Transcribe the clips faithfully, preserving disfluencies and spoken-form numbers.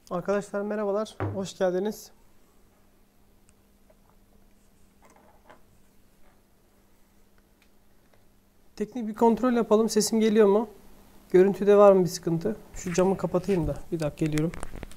Arkadaşlar merhabalar, hoş geldiniz. Teknik bir kontrol yapalım. Sesim geliyor mu? Görüntüde var mı bir sıkıntı? Şu camı kapatayım da. Bir dakika geliyorum.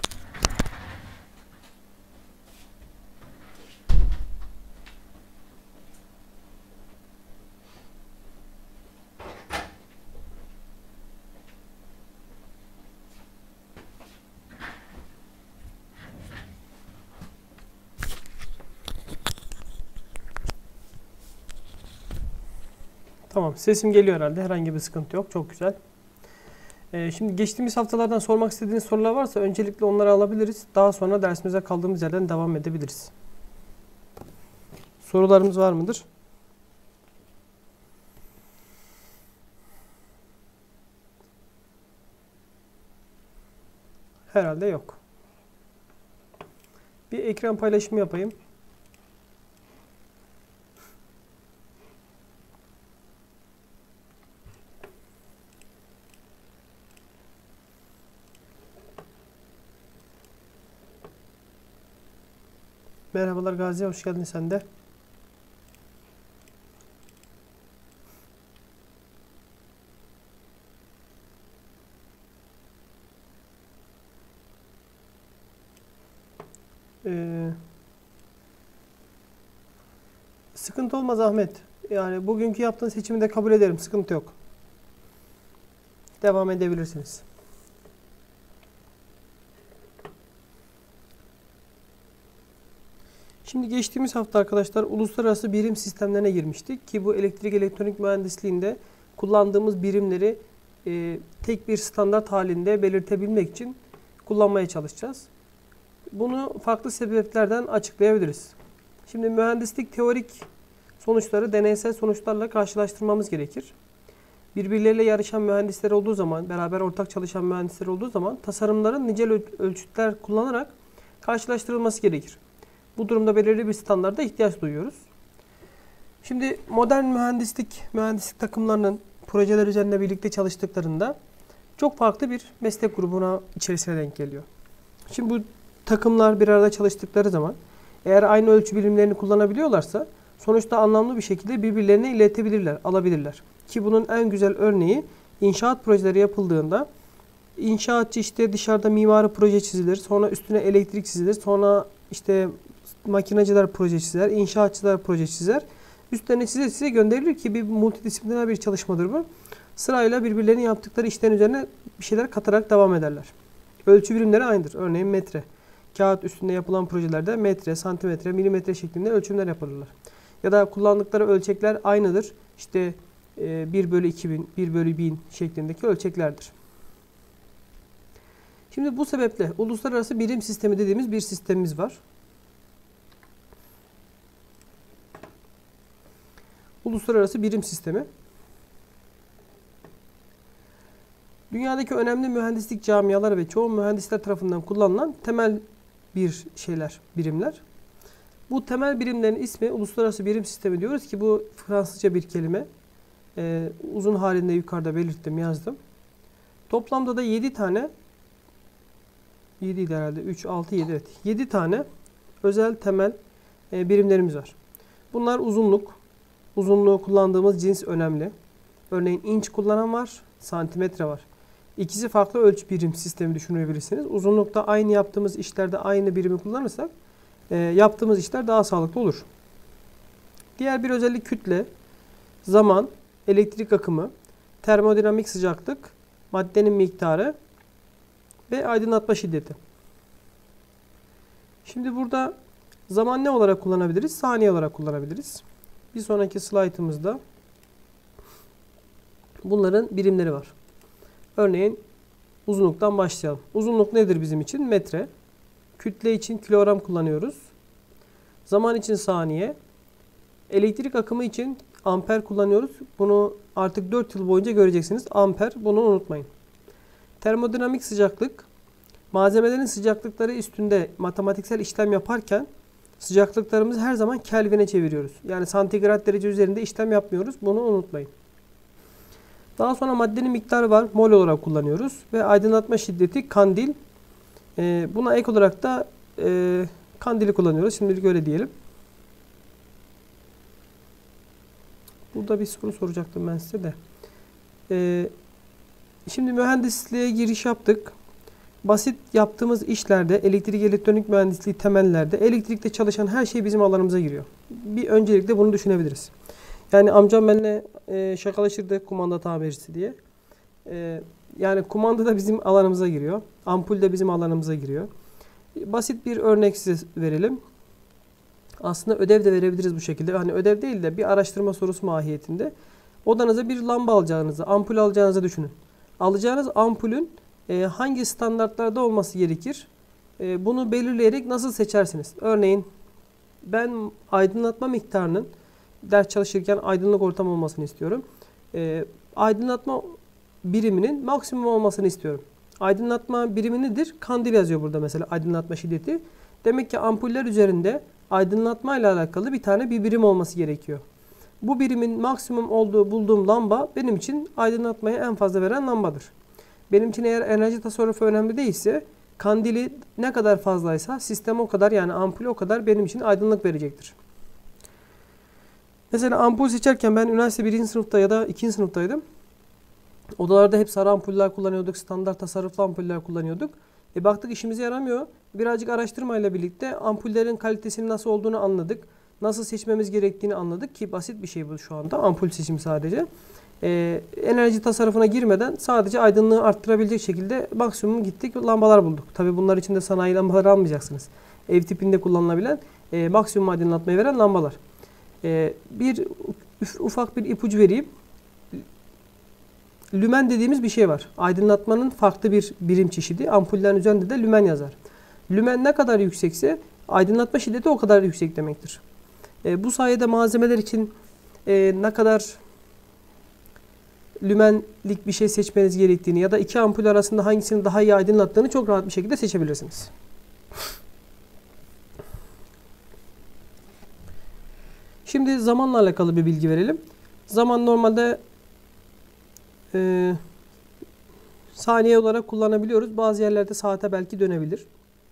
Tamam, sesim geliyor herhalde. Herhangi bir sıkıntı yok. Çok güzel. Ee, şimdi geçtiğimiz haftalardan sormak istediğiniz sorular varsa öncelikle onları alabiliriz. Daha sonra dersimize kaldığımız yerden devam edebiliriz. Sorularımız var mıdır? Herhalde yok. Bir ekran paylaşımı yapayım. Merhabalar Gazi, hoş geldin sen de. Ee, sıkıntı olmaz Ahmet. Yani bugünkü yaptığın seçimi de kabul ederim. Sıkıntı yok. Devam edebilirsiniz. Şimdi geçtiğimiz hafta arkadaşlar uluslararası birim sistemlerine girmiştik ki bu elektrik elektronik mühendisliğinde kullandığımız birimleri e, tek bir standart halinde belirtebilmek için kullanmaya çalışacağız. Bunu farklı sebeplerden açıklayabiliriz. Şimdi mühendislik teorik sonuçları deneysel sonuçlarla karşılaştırmamız gerekir. Birbirleriyle yarışan mühendisler olduğu zaman, beraber ortak çalışan mühendisler olduğu zaman tasarımların nicel ölçütler kullanarak karşılaştırılması gerekir. Bu durumda belirli bir standarda ihtiyaç duyuyoruz. Şimdi modern mühendislik, mühendislik takımlarının projeler üzerinde birlikte çalıştıklarında çok farklı bir meslek grubuna içerisine denk geliyor. Şimdi bu takımlar bir arada çalıştıkları zaman eğer aynı ölçü birimlerini kullanabiliyorlarsa sonuçta anlamlı bir şekilde birbirlerine iletebilirler, alabilirler. Ki bunun en güzel örneği inşaat projeleri yapıldığında inşaatçı işte dışarıda mimari proje çizilir, sonra üstüne elektrik çizilir, sonra işte makinacılar proje çizer, inşaatçılar proje çizer. Üstlerine size size gönderilir ki bir multidisipliner bir çalışmadır bu. Sırayla birbirlerinin yaptıkları işlerin üzerine bir şeyler katarak devam ederler. Ölçü birimleri aynıdır. Örneğin metre. Kağıt üstünde yapılan projelerde metre, santimetre, milimetre şeklinde ölçümler yapılırlar. Ya da kullandıkları ölçekler aynıdır. İşte bir bölü iki bin, bir bölü bin şeklindeki ölçeklerdir. Şimdi bu sebeple uluslararası birim sistemi dediğimiz bir sistemimiz var. Uluslararası birim sistemi. Dünyadaki önemli mühendislik camiaları ve çoğu mühendisler tarafından kullanılan temel bir şeyler, birimler. Bu temel birimlerin ismi uluslararası birim sistemi diyoruz ki bu Fransızca bir kelime. Ee, uzun halinde yukarıda belirttim, yazdım. Toplamda da yedi tane yedi idi herhalde. üç, altı, yedi evet. yedi tane özel temel e, birimlerimiz var. Bunlar uzunluk. Uzunluğu kullandığımız cins önemli. Örneğin inç kullanan var, santimetre var. İkisi farklı ölçü birim sistemi düşünebilirsiniz. Uzunlukta aynı yaptığımız işlerde aynı birimi kullanırsak e, yaptığımız işler daha sağlıklı olur. Diğer bir özellik kütle, zaman, elektrik akımı, termodinamik sıcaklık, maddenin miktarı ve aydınlatma şiddeti. Şimdi burada zaman ne olarak kullanabiliriz? Saniye olarak kullanabiliriz. Bir sonraki slaytımızda bunların birimleri var. Örneğin uzunluktan başlayalım. Uzunluk nedir bizim için? Metre. Kütle için kilogram kullanıyoruz. Zaman için saniye. Elektrik akımı için amper kullanıyoruz. Bunu artık dört yıl boyunca göreceksiniz. Amper. Bunu unutmayın. Termodinamik sıcaklık. Malzemelerin sıcaklıkları üstünde matematiksel işlem yaparken sıcaklıklarımızı her zaman Kelvin'e çeviriyoruz. Yani santigrat derece üzerinde işlem yapmıyoruz. Bunu unutmayın. Daha sonra maddenin miktarı var. Mol olarak kullanıyoruz. Ve aydınlatma şiddeti kandil. E, buna ek olarak da e, kandili kullanıyoruz. Şimdilik öyle diyelim. Burada bir soru soracaktım ben size de. E, şimdi mühendisliğe giriş yaptık. Basit yaptığımız işlerde, elektrik elektronik mühendisliği temellerde, elektrikte çalışan her şey bizim alanımıza giriyor. Bir öncelikle bunu düşünebiliriz. Yani amcam benimle e, şakalaşırdı kumanda tamircisi diye. E, yani kumanda da bizim alanımıza giriyor. Ampul de bizim alanımıza giriyor. Basit bir örnek size verelim. Aslında ödev de verebiliriz bu şekilde. Hani ödev değil de bir araştırma sorusu mahiyetinde. Odanıza bir lamba alacağınızı, ampul alacağınızı düşünün. Alacağınız ampulün e, hangi standartlarda olması gerekir? E, bunu belirleyerek nasıl seçersiniz? Örneğin ben aydınlatma miktarının ders çalışırken aydınlık ortam olmasını istiyorum. E, aydınlatma biriminin maksimum olmasını istiyorum. Aydınlatma birimi nedir? Kandil yazıyor burada mesela aydınlatma şiddeti. Demek ki ampuller üzerinde aydınlatma ile alakalı bir tane bir birim olması gerekiyor. Bu birimin maksimum olduğu bulduğum lamba benim için aydınlatmayı en fazla veren lambadır. Benim için eğer enerji tasarrufu önemli değilse kandili ne kadar fazlaysa sistem o kadar, yani ampul o kadar benim için aydınlık verecektir. Mesela ampul seçerken ben üniversite birinci sınıfta ya da ikinci sınıftaydım. Odalarda hep sarı ampuller kullanıyorduk. Standart tasarruflu ampuller kullanıyorduk. E baktık işimize yaramıyor. Birazcık araştırmayla birlikte ampullerin kalitesinin nasıl olduğunu anladık. Nasıl seçmemiz gerektiğini anladık ki basit bir şey bu şu anda. Ampul seçimi sadece. E, enerji tasarrufuna girmeden sadece aydınlığı arttırabilecek şekilde maksimum gittik. Lambalar bulduk. Tabi bunlar için de sanayi lambaları almayacaksınız. Ev tipinde kullanılabilen e, maksimum aydınlatmayı veren lambalar. E, bir ufak bir ipucu vereyim. Lümen dediğimiz bir şey var. Aydınlatmanın farklı bir birim çeşidi. Ampullerin üzerinde de lümen yazar. Lümen ne kadar yüksekse aydınlatma şiddeti o kadar yüksek demektir. E, bu sayede malzemeler için e, ne kadar lümenlik bir şey seçmeniz gerektiğini ya da iki ampul arasında hangisinin daha iyi aydınlattığını çok rahat bir şekilde seçebilirsiniz. Şimdi zamanla alakalı bir bilgi verelim. Zaman normalde e, saniye olarak kullanabiliyoruz. Bazı yerlerde saate belki dönebilir.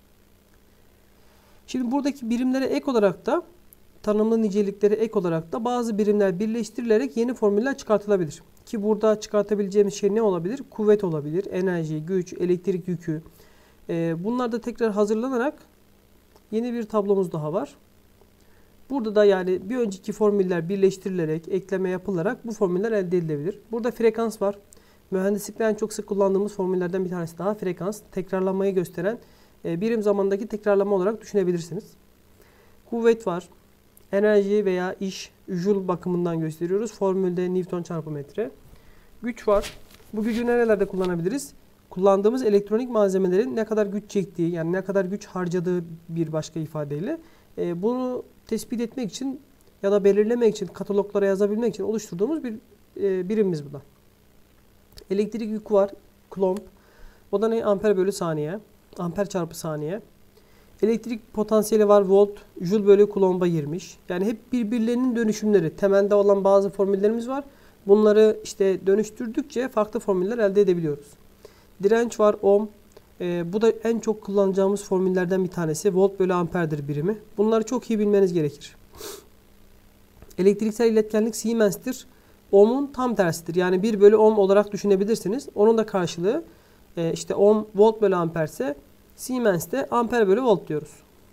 Şimdi buradaki birimlere ek olarak da tanımlı niceliklere ek olarak da bazı birimler birleştirilerek yeni formüller çıkartılabilir. Ki burada çıkartabileceğimiz şey ne olabilir? Kuvvet olabilir, enerji, güç, elektrik yükü. E, bunlar da tekrar hazırlanarak yeni bir tablomuz daha var. Burada da yani bir önceki formüller birleştirilerek, ekleme yapılarak bu formüller elde edilebilir. Burada frekans var. Mühendislikte en çok sık kullandığımız formüllerden bir tanesi daha frekans. Tekrarlanmayı gösteren e, birim zamandaki tekrarlama olarak düşünebilirsiniz. Kuvvet var. Enerji veya iş, joule bakımından gösteriyoruz. Formülde Newton çarpı metre. Güç var. Bu gücü nerelerde kullanabiliriz? Kullandığımız elektronik malzemelerin ne kadar güç çektiği, yani ne kadar güç harcadığı bir başka ifadeyle. E, bunu tespit etmek için ya da belirlemek için, kataloglara yazabilmek için oluşturduğumuz bir e, birimimiz bu da. Elektrik yükü var. Coulomb. O da ne? Amper bölü saniye. Amper çarpı saniye. Elektrik potansiyeli var. Volt. Joule bölü Coulomb'a girmiş. Yani hep birbirlerinin dönüşümleri. Temelde olan bazı formüllerimiz var. Bunları işte dönüştürdükçe farklı formüller elde edebiliyoruz. Direnç var. Ohm. Ee, bu da en çok kullanacağımız formüllerden bir tanesi. Volt bölü amperdir birimi. Bunları çok iyi bilmeniz gerekir. Elektriksel iletkenlik Siemens'tir. Ohm'un tam tersidir. Yani bir bölü ohm olarak düşünebilirsiniz. Onun da karşılığı e, işte ohm volt bölü amper ise Siemens'te amper bölü volt diyoruz.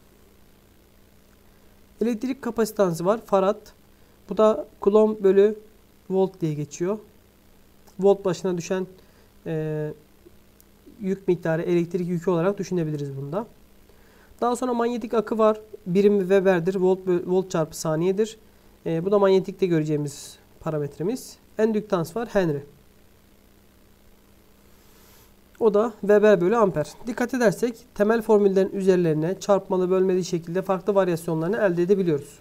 Elektrik kapasitansı var. Farad. Bu da Coulomb bölü volt diye geçiyor. Volt başına düşen e, yük miktarı, elektrik yükü olarak düşünebiliriz bunda. Daha sonra manyetik akı var. Birimi Weber'dir. Volt, volt çarpı saniyedir. E, bu da manyetikte göreceğimiz parametremiz. Endüktans var. Henry. O da Weber bölü amper. Dikkat edersek temel formüllerin üzerlerine çarpmalı bölmeli şekilde farklı varyasyonlarını elde edebiliyoruz.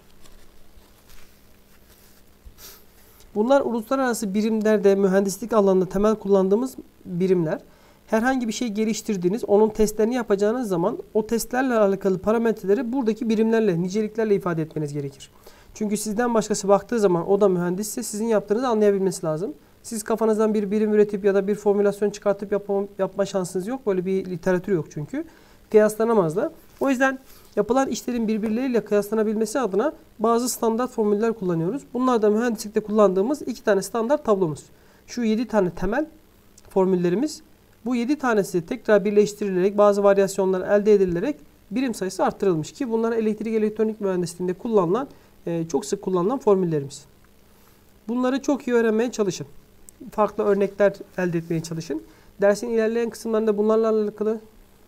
Bunlar uluslararası birimlerde mühendislik alanında temel kullandığımız birimler. Herhangi bir şey geliştirdiğiniz, onun testlerini yapacağınız zaman o testlerle alakalı parametreleri buradaki birimlerle, niceliklerle ifade etmeniz gerekir. Çünkü sizden başkası baktığı zaman o da mühendisse sizin yaptığınızı anlayabilmesi lazım. Siz kafanızdan bir birim üretip ya da bir formülasyon çıkartıp yapma, yapma şansınız yok. Böyle bir literatür yok çünkü. kıyaslanamazlar. O yüzden yapılan işlerin birbirleriyle kıyaslanabilmesi adına bazı standart formüller kullanıyoruz. Bunlar da mühendislikte kullandığımız iki tane standart tablomuz. Şu yedi tane temel formüllerimiz. Bu yedi tanesi tekrar birleştirilerek bazı varyasyonlar elde edilerek birim sayısı arttırılmış ki bunlar elektrik elektronik mühendisliğinde kullanılan, çok sık kullanılan formüllerimiz. Bunları çok iyi öğrenmeye çalışın. Farklı örnekler elde etmeye çalışın. Dersin ilerleyen kısımlarında bunlarla alakalı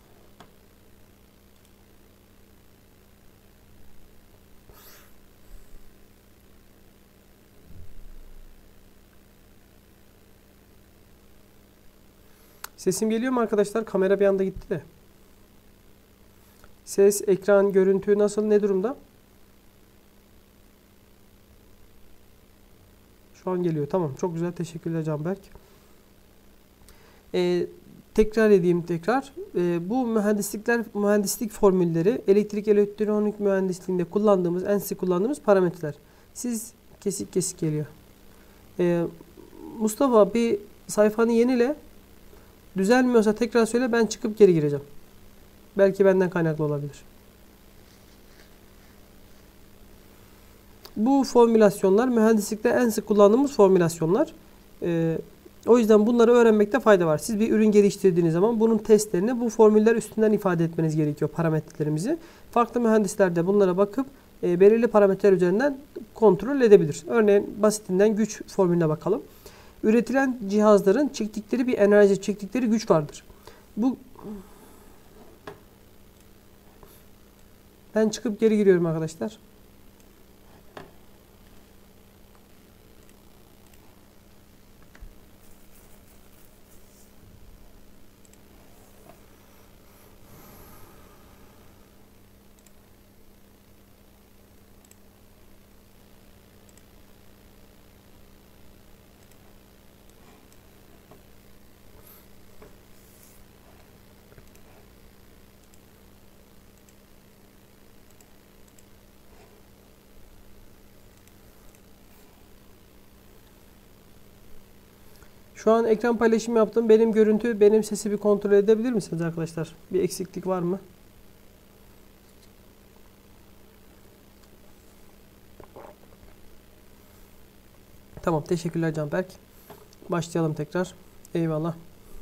sesim geliyor mu arkadaşlar? Kamera bir anda gitti de. Ses, ekran, görüntü nasıl? Ne durumda? Şu an geliyor. Tamam. Çok güzel. Teşekkürler Canberk. Ee, tekrar edeyim tekrar. Ee, bu mühendislikler, mühendislik formülleri elektrik elektronik mühendisliğinde kullandığımız, en sık kullandığımız parametreler. Siz kesik kesik geliyor. Ee, Mustafa bir sayfanı yenile. Düzelmiyorsa tekrar söyle, ben çıkıp geri gireceğim. Belki benden kaynaklı olabilir. Bu formülasyonlar mühendislikte en sık kullandığımız formülasyonlar. Ee, o yüzden bunları öğrenmekte fayda var. Siz bir ürün geliştirdiğiniz zaman bunun testlerini bu formüller üstünden ifade etmeniz gerekiyor, parametrelerimizi. Farklı mühendisler de bunlara bakıp e, belirli parametreler üzerinden kontrol edebilir. Örneğin basitinden güç formülüne bakalım. Üretilen cihazların çektikleri bir enerji, çektikleri güç vardır. Bu Ben çıkıp geri giriyorum arkadaşlar. Şu an ekran paylaşımı yaptım. Benim görüntü, benim sesi bir kontrol edebilir misiniz arkadaşlar? Bir eksiklik var mı? Tamam. Teşekkürler Canberk. Başlayalım tekrar. Eyvallah.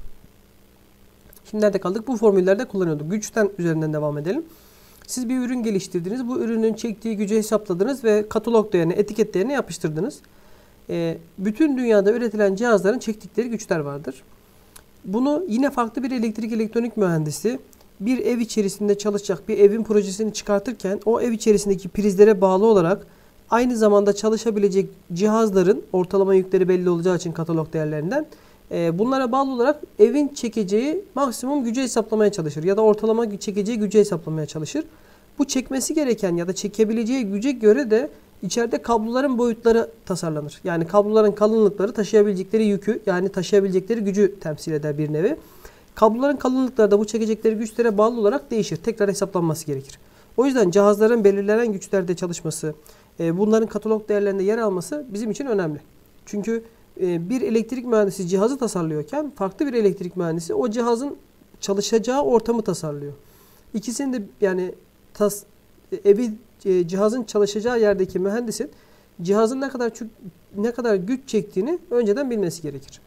Şimdi nerede kaldık? Bu formüllerde kullanıyorduk. Güçten üzerinden devam edelim. Siz bir ürün geliştirdiniz. Bu ürünün çektiği gücü hesapladınız ve katalog değerini, etiket değerini yapıştırdınız. E, bütün dünyada üretilen cihazların çektikleri güçler vardır. Bunu yine farklı bir elektrik elektronik mühendisi bir ev içerisinde çalışacak bir evin projesini çıkartırken o ev içerisindeki prizlere bağlı olarak aynı zamanda çalışabilecek cihazların ortalama yükleri belli olacağı için katalog değerlerinden e, bunlara bağlı olarak evin çekeceği maksimum gücü hesaplamaya çalışır ya da ortalama çekeceği gücü hesaplamaya çalışır. Bu çekmesi gereken ya da çekebileceği güce göre de İçeride kabloların boyutları tasarlanır. Yani kabloların kalınlıkları taşıyabilecekleri yükü, yani taşıyabilecekleri gücü temsil eder bir nevi. Kabloların kalınlıkları da bu çekecekleri güçlere bağlı olarak değişir. Tekrar hesaplanması gerekir. O yüzden cihazların belirlenen güçlerde çalışması, bunların katalog değerlerinde yer alması bizim için önemli. Çünkü bir elektrik mühendisi cihazı tasarlıyorken farklı bir elektrik mühendisi o cihazın çalışacağı ortamı tasarlıyor. İkisinin de yani tas, evi cihazın çalışacağı yerdeki mühendisin cihazın ne kadar ne kadar güç çektiğini önceden bilmesi gerekir.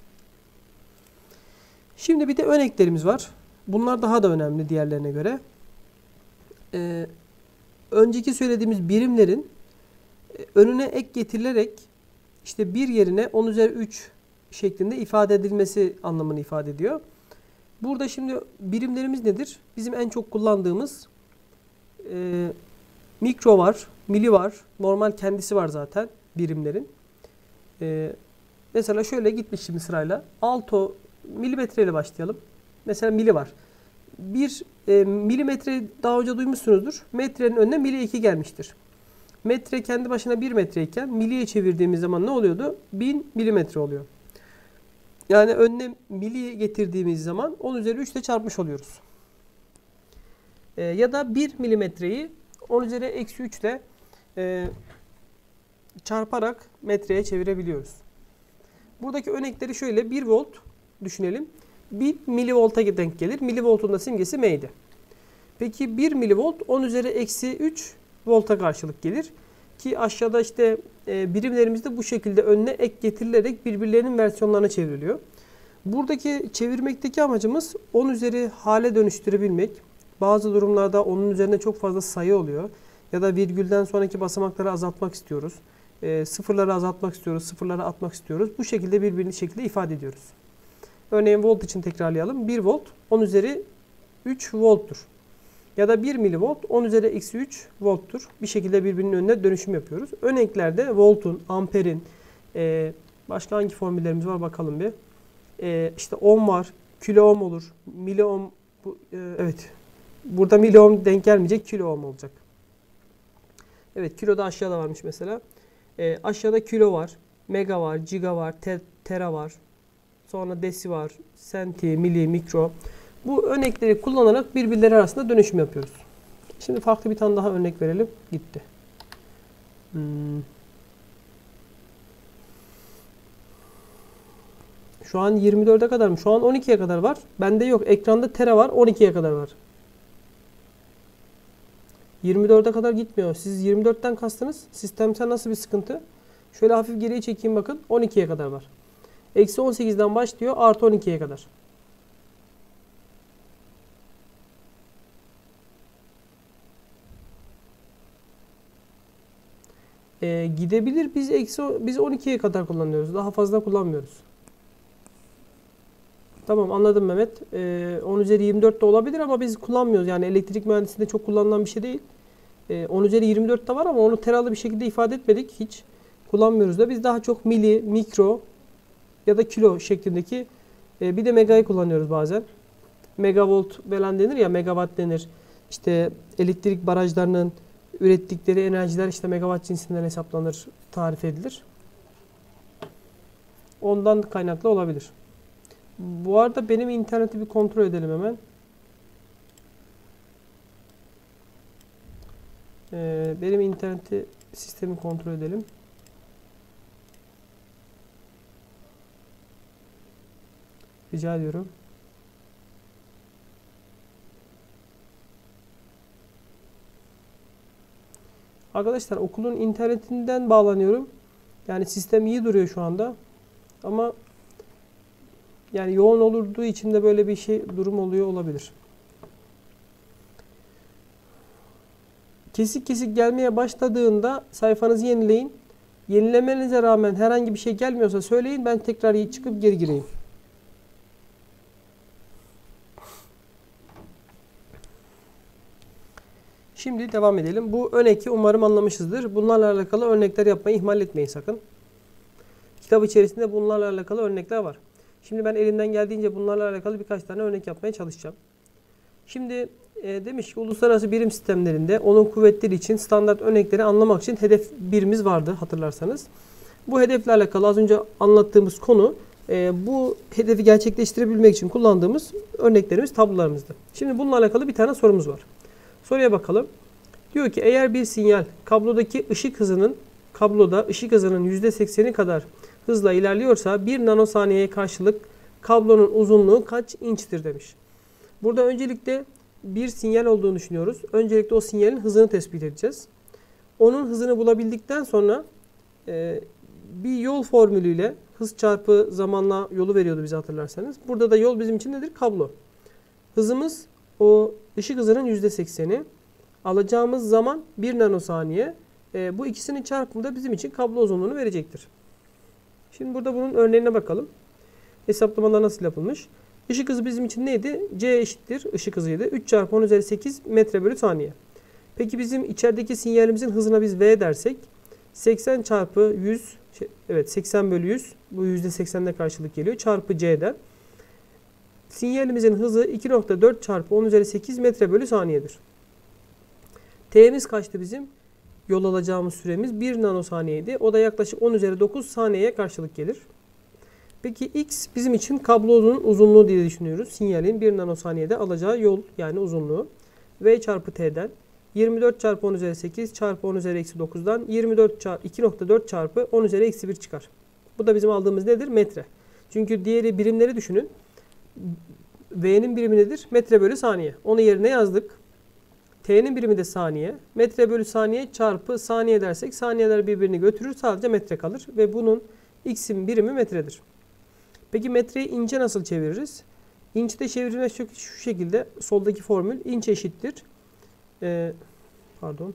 Şimdi bir de örneklerimiz var. Bunlar daha da önemli diğerlerine göre. Ee, önceki söylediğimiz birimlerin önüne ek getirilerek işte bir yerine on üzeri üç şeklinde ifade edilmesi anlamını ifade ediyor. Burada şimdi birimlerimiz nedir? Bizim en çok kullandığımız e, mikro var, mili var, normal kendisi var zaten birimlerin. Ee, mesela şöyle gitmiş şimdi sırayla. Alto milimetre ile başlayalım. Mesela mili var. Bir e, milimetre daha önce duymuşsunuzdur. Metrenin önüne mili iki gelmiştir. Metre kendi başına bir metreyken miliye çevirdiğimiz zaman ne oluyordu? bin milimetre oluyor. Yani önüne mili getirdiğimiz zaman on üzeri üç ile çarpmış oluyoruz. Ee, ya da bir milimetreyi on üzeri eksi üç ile e, çarparak metreye çevirebiliyoruz. Buradaki örnekleri şöyle bir volt düşünelim. bir milivolta denk gelir. Milivoltun da simgesi M'ydi. Peki bir milivolt on üzeri eksi üç volta karşılık gelir. Ki aşağıda işte e, birimlerimiz de bu şekilde önüne ek getirilerek birbirlerinin versiyonlarına çevriliyor. Buradaki çevirmekteki amacımız on üzeri hale dönüştürebilmek. Bazı durumlarda onun üzerinde çok fazla sayı oluyor. Ya da virgülden sonraki basamakları azaltmak istiyoruz. E, sıfırları azaltmak istiyoruz, sıfırları atmak istiyoruz. Bu şekilde birbirini şekilde ifade ediyoruz. Örneğin volt için tekrarlayalım. bir volt on üzeri üç volttur. Ya da bir milivolt on üzeri eksi üç volttur. Bir şekilde birbirinin önüne dönüşüm yapıyoruz. Örneklerde voltun, amperin, e, başka hangi formüllerimiz var bakalım bir. E, işte ohm var, kilo ohm olur, mili ohm, bu, e, evet. Burada mili ohm denk gelmeyecek, kilo ohm olacak. Evet, kilo da aşağıda varmış mesela. E, aşağıda kilo var, mega var, giga var, te, tera var. Sonra desi var, senti, mili, mikro. Bu örnekleri kullanarak birbirleri arasında dönüşüm yapıyoruz. Şimdi farklı bir tane daha örnek verelim. Gitti. Hmm. Şu an yirmi dörde kadar mı? Şu an on ikiye kadar var. Bende yok. Ekranda tera var. on ikiye kadar var. yirmi dörde kadar gitmiyor. Siz yirmi dörtten kastınız. Sistemsel nasıl bir sıkıntı? Şöyle hafif geriye çekeyim bakın. on ikiye kadar var. Eksi on sekizden başlıyor. Artı on ikiye kadar. Ee, gidebilir. Biz eksi biz on ikiye kadar kullanıyoruz. Daha fazla kullanmıyoruz. Tamam, anladım Mehmet. Ee, on üzeri yirmi dört de olabilir ama biz kullanmıyoruz. Yani elektrik mühendisliğinde çok kullanılan bir şey değil. Ee, on üzeri yirmi dört de var ama onu teralı bir şekilde ifade etmedik. Hiç kullanmıyoruz da. Biz daha çok mili, mikro ya da kilo şeklindeki e, bir de megayı kullanıyoruz bazen. Megavolt falan denir ya, megawatt denir. İşte elektrik barajlarının ürettikleri enerjiler işte megawatt cinsinden hesaplanır, tarif edilir. Ondan kaynaklı olabilir. Bu arada benim interneti bir kontrol edelim hemen. Ee, benim interneti sistemi kontrol edelim. Rica ediyorum. Arkadaşlar okulun internetinden bağlanıyorum. Yani sistem iyi duruyor şu anda. Ama yani yoğun olduğu için de böyle bir şey durum oluyor olabilir. Kesik kesik gelmeye başladığında sayfanızı yenileyin. Yenilemenize rağmen herhangi bir şey gelmiyorsa söyleyin. Ben tekrar çıkıp geri gireyim. Şimdi devam edelim. Bu örneği umarım anlamışızdır. Bunlarla alakalı örnekler yapmayı ihmal etmeyin sakın. Kitap içerisinde bunlarla alakalı örnekler var. Şimdi ben elimden geldiğince bunlarla alakalı birkaç tane örnek yapmaya çalışacağım. Şimdi e, demiş ki uluslararası birim sistemlerinde onun kuvvetleri için standart örnekleri anlamak için hedef birimiz vardı hatırlarsanız. Bu hedefle alakalı az önce anlattığımız konu e, bu hedefi gerçekleştirebilmek için kullandığımız örneklerimiz, tablolarımızdı. Şimdi bununla alakalı bir tane sorumuz var. Soruya bakalım. Diyor ki eğer bir sinyal kablodaki ışık hızının kabloda ışık hızının yüzde sekseni kadar hızla ilerliyorsa bir nanosaniyeye karşılık kablonun uzunluğu kaç inçtir demiş. Burada öncelikle bir sinyal olduğunu düşünüyoruz. Öncelikle o sinyalin hızını tespit edeceğiz. Onun hızını bulabildikten sonra e, bir yol formülüyle hız çarpı zamanla yolu veriyordu bize hatırlarsanız. Burada da yol bizim için nedir? Kablo. Hızımız o ışık hızının yüzde sekseni. Alacağımız zaman bir nanosaniye. E, bu ikisinin çarpımı da bizim için kablo uzunluğunu verecektir. Şimdi burada bunun örneğine bakalım. Hesaplamalar nasıl yapılmış? Işık hızı bizim için neydi? C eşittir ışık hızıydı. üç çarpı on üzeri sekiz metre bölü saniye. Peki bizim içerideki sinyalimizin hızına biz V dersek seksen çarpı yüz, şey, evet seksen bölü yüz, bu yüzde seksen'e karşılık geliyor. Çarpı C'den. Sinyalimizin hızı iki nokta dört çarpı on üzeri sekiz metre bölü saniyedir. T'miz kaçtı bizim? Yol alacağımız süremiz bir nanosaniyeydi. O da yaklaşık on üzeri dokuz saniyeye karşılık gelir. Peki X bizim için kablonun uzunluğu diye düşünüyoruz. Sinyalin bir nanosaniyede alacağı yol yani uzunluğu. V çarpı T'den yirmi dört çarpı on üzeri sekiz çarpı on üzeri eksi dokuz'dan yirmi dört çarpı iki nokta dört çarpı on üzeri eksi bir çıkar. Bu da bizim aldığımız nedir? Metre. Çünkü diğeri birimleri düşünün. V'nin birimi nedir? Metre bölü saniye. Onu yerine yazdık. T'nin birimi de saniye. Metre bölü saniye çarpı saniye dersek saniyeler birbirini götürür. Sadece metre kalır. Ve bunun x'in birimi metredir. Peki metreyi inçe nasıl çeviririz? İnçte çevirme şu, şu şekilde. Soldaki formül inç eşittir. Ee, pardon.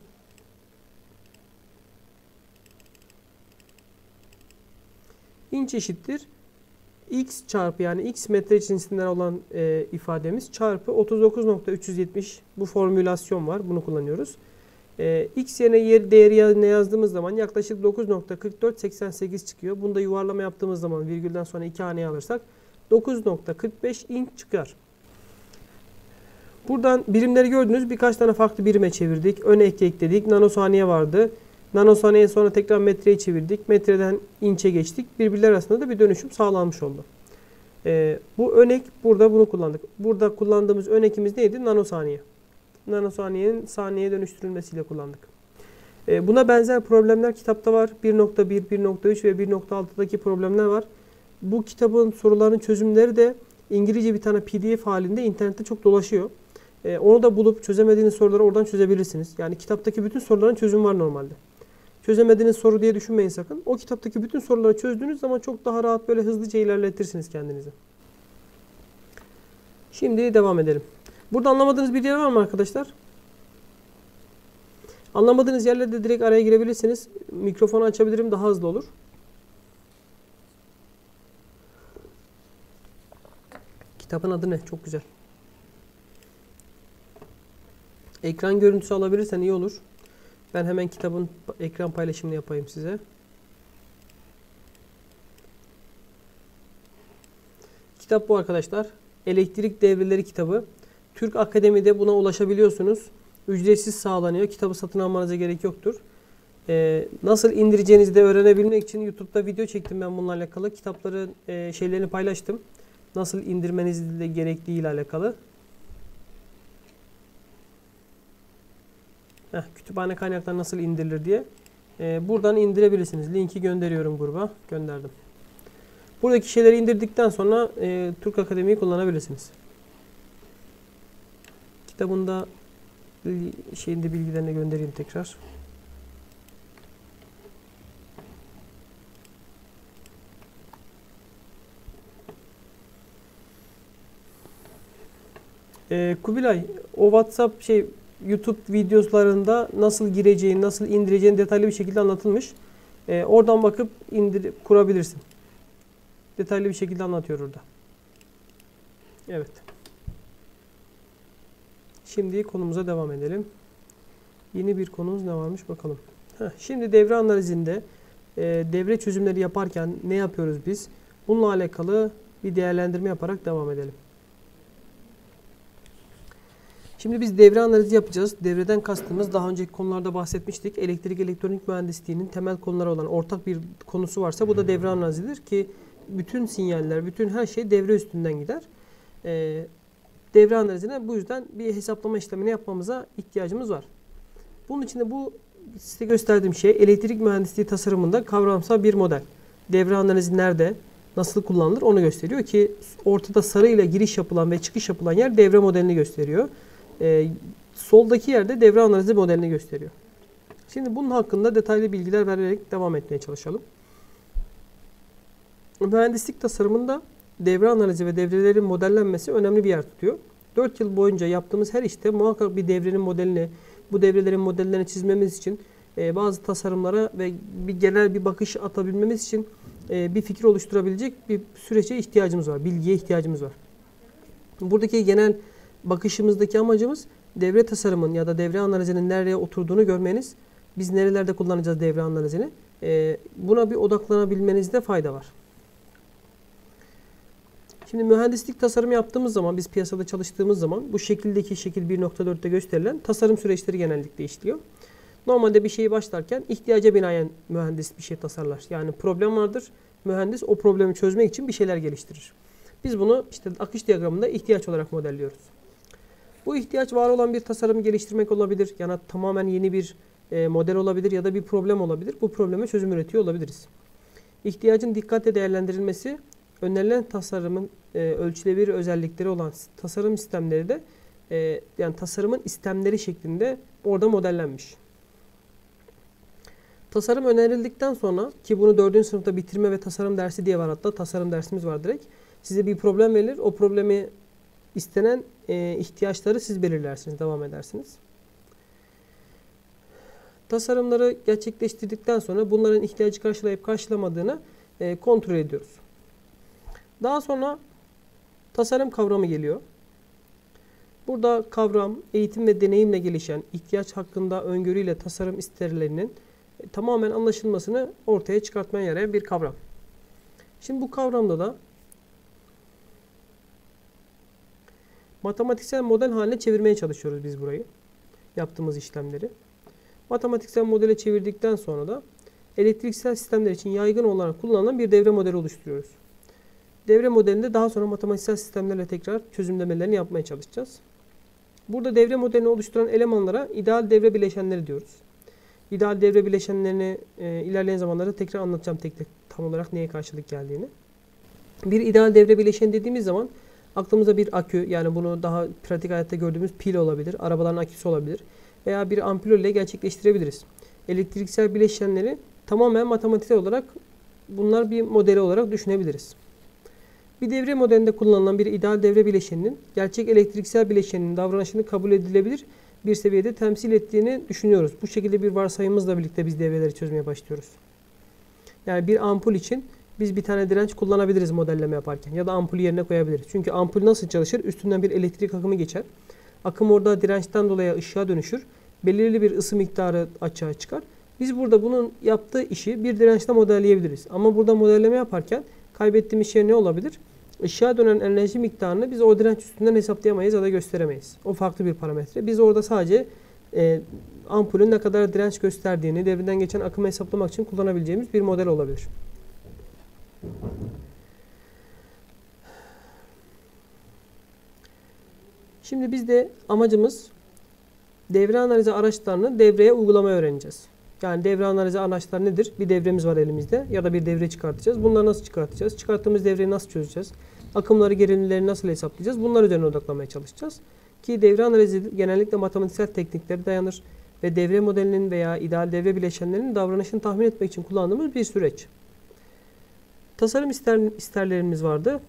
İnç eşittir. X çarpı yani x metre cinsinden olan e, ifademiz çarpı otuz dokuz nokta üç yüz yetmiş bu formülasyon var. Bunu kullanıyoruz. E, x yerine yer, değeri yerine yazdığımız zaman yaklaşık dokuz nokta kırk dört seksen sekiz çıkıyor. Bunu da yuvarlama yaptığımız zaman virgülden sonra iki haneye alırsak dokuz nokta kırk beş inç çıkar. Buradan birimleri gördünüz. Birkaç tane farklı birime çevirdik. Ön ek ekledik. Nanosaniye vardı. Nanosaniye sonra tekrar metreye çevirdik. Metreden inçe geçtik. Birbirleri arasında da bir dönüşüm sağlanmış oldu. Ee, bu örnek burada bunu kullandık. Burada kullandığımız örnekimiz neydi? Nanosaniye. Nanosaniyenin saniyeye dönüştürülmesiyle kullandık. Ee, buna benzer problemler kitapta var. bir nokta bir, bir nokta üç ve bir nokta altıdaki problemler var. Bu kitabın sorularının çözümleri de İngilizce bir tane P D F halinde internette çok dolaşıyor. Ee, onu da bulup çözemediğiniz soruları oradan çözebilirsiniz. Yani kitaptaki bütün soruların çözümü var normalde. Çözemediğiniz soru diye düşünmeyin sakın. O kitaptaki bütün soruları çözdüğünüz zaman çok daha rahat böyle hızlıca ilerletirsiniz kendinizi. Şimdi devam edelim. Burada anlamadığınız bir yer var mı arkadaşlar? Anlamadığınız yerlerde direkt araya girebilirsiniz. Mikrofonu açabilirim, daha hızlı olur. Kitabın adı ne? Çok güzel. Ekran görüntüsü alabilirsen iyi olur. Ben hemen kitabın ekran paylaşımını yapayım size. Kitap bu arkadaşlar. Elektrik devreleri kitabı. Türk Akademi'de buna ulaşabiliyorsunuz. Ücretsiz sağlanıyor. Kitabı satın almanıza gerek yoktur. Ee, nasıl indireceğinizi de öğrenebilmek için YouTube'da video çektim ben bununla alakalı. Kitapların e, şeylerini paylaştım. Nasıl indirmeniz de gerektiği ile alakalı. Heh, kütüphane kaynakları nasıl indirilir diye. Ee, buradan indirebilirsiniz. Linki gönderiyorum gruba. Gönderdim. Buradaki şeyleri indirdikten sonra e, Türk Akademi'yi kullanabilirsiniz. Kitabında şeyinde bilgilerini göndereyim tekrar. Ee, Kubilay, o WhatsApp şey YouTube videolarında nasıl gireceğin, nasıl indireceğin detaylı bir şekilde anlatılmış. Ee, oradan bakıp indir kurabilirsin. Detaylı bir şekilde anlatıyor orada. Evet. Şimdi konumuza devam edelim. Yeni bir konumuz ne varmış bakalım. Heh, şimdi devre analizinde e, devre çözümleri yaparken ne yapıyoruz biz? Bununla alakalı bir değerlendirme yaparak devam edelim. Şimdi biz devre analizi yapacağız. Devreden kastımız daha önceki konularda bahsetmiştik. Elektrik elektronik mühendisliğinin temel konuları olan ortak bir konusu varsa bu da devre analizidir ki bütün sinyaller, bütün her şey devre üstünden gider. Ee, devre analizine bu yüzden bir hesaplama işlemini yapmamıza ihtiyacımız var. Bunun için de bu size gösterdiğim şey elektrik mühendisliği tasarımında kavramsal bir model. Devre analizi nerede, nasıl kullanılır onu gösteriyor ki ortada sarı ile giriş yapılan ve çıkış yapılan yer devre modelini gösteriyor. Ee, soldaki yerde devre analizi modelini gösteriyor. Şimdi bunun hakkında detaylı bilgiler vererek devam etmeye çalışalım. Mühendislik tasarımında devre analizi ve devrelerin modellenmesi önemli bir yer tutuyor. dört yıl boyunca yaptığımız her işte muhakkak bir devrenin modelini, bu devrelerin modellerini çizmemiz için e, bazı tasarımlara ve bir genel bir bakış atabilmemiz için e, bir fikir oluşturabilecek bir sürece ihtiyacımız var, bilgiye ihtiyacımız var. Buradaki genel bakışımızdaki amacımız devre tasarımın ya da devre analizinin nereye oturduğunu görmeniz. Biz nerelerde kullanacağız devre analizini? E, buna bir odaklanabilmenizde fayda var. Şimdi mühendislik tasarımı yaptığımız zaman, biz piyasada çalıştığımız zaman bu şekildeki şekil bir nokta dörtte gösterilen tasarım süreçleri genellikle işliyor. Normalde bir şeyi başlarken ihtiyaca binaen mühendis bir şey tasarlar. Yani problem vardır, mühendis o problemi çözmek için bir şeyler geliştirir. Biz bunu işte akış diyagramında ihtiyaç olarak modelliyoruz. Bu ihtiyaç var olan bir tasarımı geliştirmek olabilir. Yani tamamen yeni bir e, model olabilir ya da bir problem olabilir. Bu probleme çözüm üretiyor olabiliriz. İhtiyacın dikkatle değerlendirilmesi, önerilen tasarımın e, ölçülebilir özellikleri olan tasarım sistemleri de e, yani tasarımın istemleri şeklinde orada modellenmiş. Tasarım önerildikten sonra, ki bunu dördüncü sınıfta bitirme ve tasarım dersi diye var, hatta tasarım dersimiz var direkt. Size bir problem verilir. O problemi istenen e, ihtiyaçları siz belirlersiniz, devam edersiniz. Tasarımları gerçekleştirdikten sonra bunların ihtiyacı karşılayıp karşılamadığını e, kontrol ediyoruz. Daha sonra tasarım kavramı geliyor. Burada kavram, eğitim ve deneyimle gelişen ihtiyaç hakkında öngörüyle tasarım isterlerinin e, tamamen anlaşılmasını ortaya çıkartmaya yarayan bir kavram. Şimdi bu kavramda da matematiksel model haline çevirmeye çalışıyoruz biz burayı. Yaptığımız işlemleri. Matematiksel modele çevirdikten sonra da elektriksel sistemler için yaygın olarak kullanılan bir devre modeli oluşturuyoruz. Devre modelinde daha sonra matematiksel sistemlerle tekrar çözümlemelerini yapmaya çalışacağız. Burada devre modelini oluşturan elemanlara ideal devre bileşenleri diyoruz. İdeal devre bileşenlerini e, ilerleyen zamanlarda tekrar anlatacağım tek tek tam olarak neye karşılık geldiğini. Bir ideal devre bileşeni dediğimiz zaman aklımıza bir akü, yani bunu daha pratik hayatta gördüğümüz pil olabilir, arabaların aküsü olabilir veya bir ampul ile gerçekleştirebiliriz. Elektriksel bileşenleri tamamen matematiksel olarak bunlar bir modeli olarak düşünebiliriz. Bir devre modelinde kullanılan bir ideal devre bileşeninin gerçek elektriksel bileşenin davranışını kabul edilebilir bir seviyede temsil ettiğini düşünüyoruz. Bu şekilde bir varsayımımızla birlikte biz devreleri çözmeye başlıyoruz. Yani bir ampul için biz bir tane direnç kullanabiliriz modelleme yaparken ya da ampulü yerine koyabiliriz. Çünkü ampul nasıl çalışır? Üstünden bir elektrik akımı geçer. Akım orada dirençten dolayı ışığa dönüşür. Belirli bir ısı miktarı açığa çıkar. Biz burada bunun yaptığı işi bir dirençle modelleyebiliriz. Ama burada modelleme yaparken kaybettiğimiz şey ne olabilir? Işığa dönen enerji miktarını biz o direnç üstünden hesaplayamayız ya da gösteremeyiz. O farklı bir parametre. Biz orada sadece e, ampulün ne kadar direnç gösterdiğini, devreden geçen akımı hesaplamak için kullanabileceğimiz bir model olabilir. Şimdi biz de amacımız devre analizi araçlarını devreye uygulamayı öğreneceğiz. Yani devre analizi araçları nedir? Bir devremiz var elimizde ya da bir devre çıkartacağız. Bunları nasıl çıkartacağız? Çıkarttığımız devreyi nasıl çözeceğiz? Akımları, gerilimleri nasıl hesaplayacağız? Bunlar üzerine odaklanmaya çalışacağız. Ki devre analizi genellikle matematiksel tekniklere dayanır ve devre modelinin veya ideal devre bileşenlerinin davranışını tahmin etmek için kullandığımız bir süreç. Tasarım ister, isterlerimiz vardı.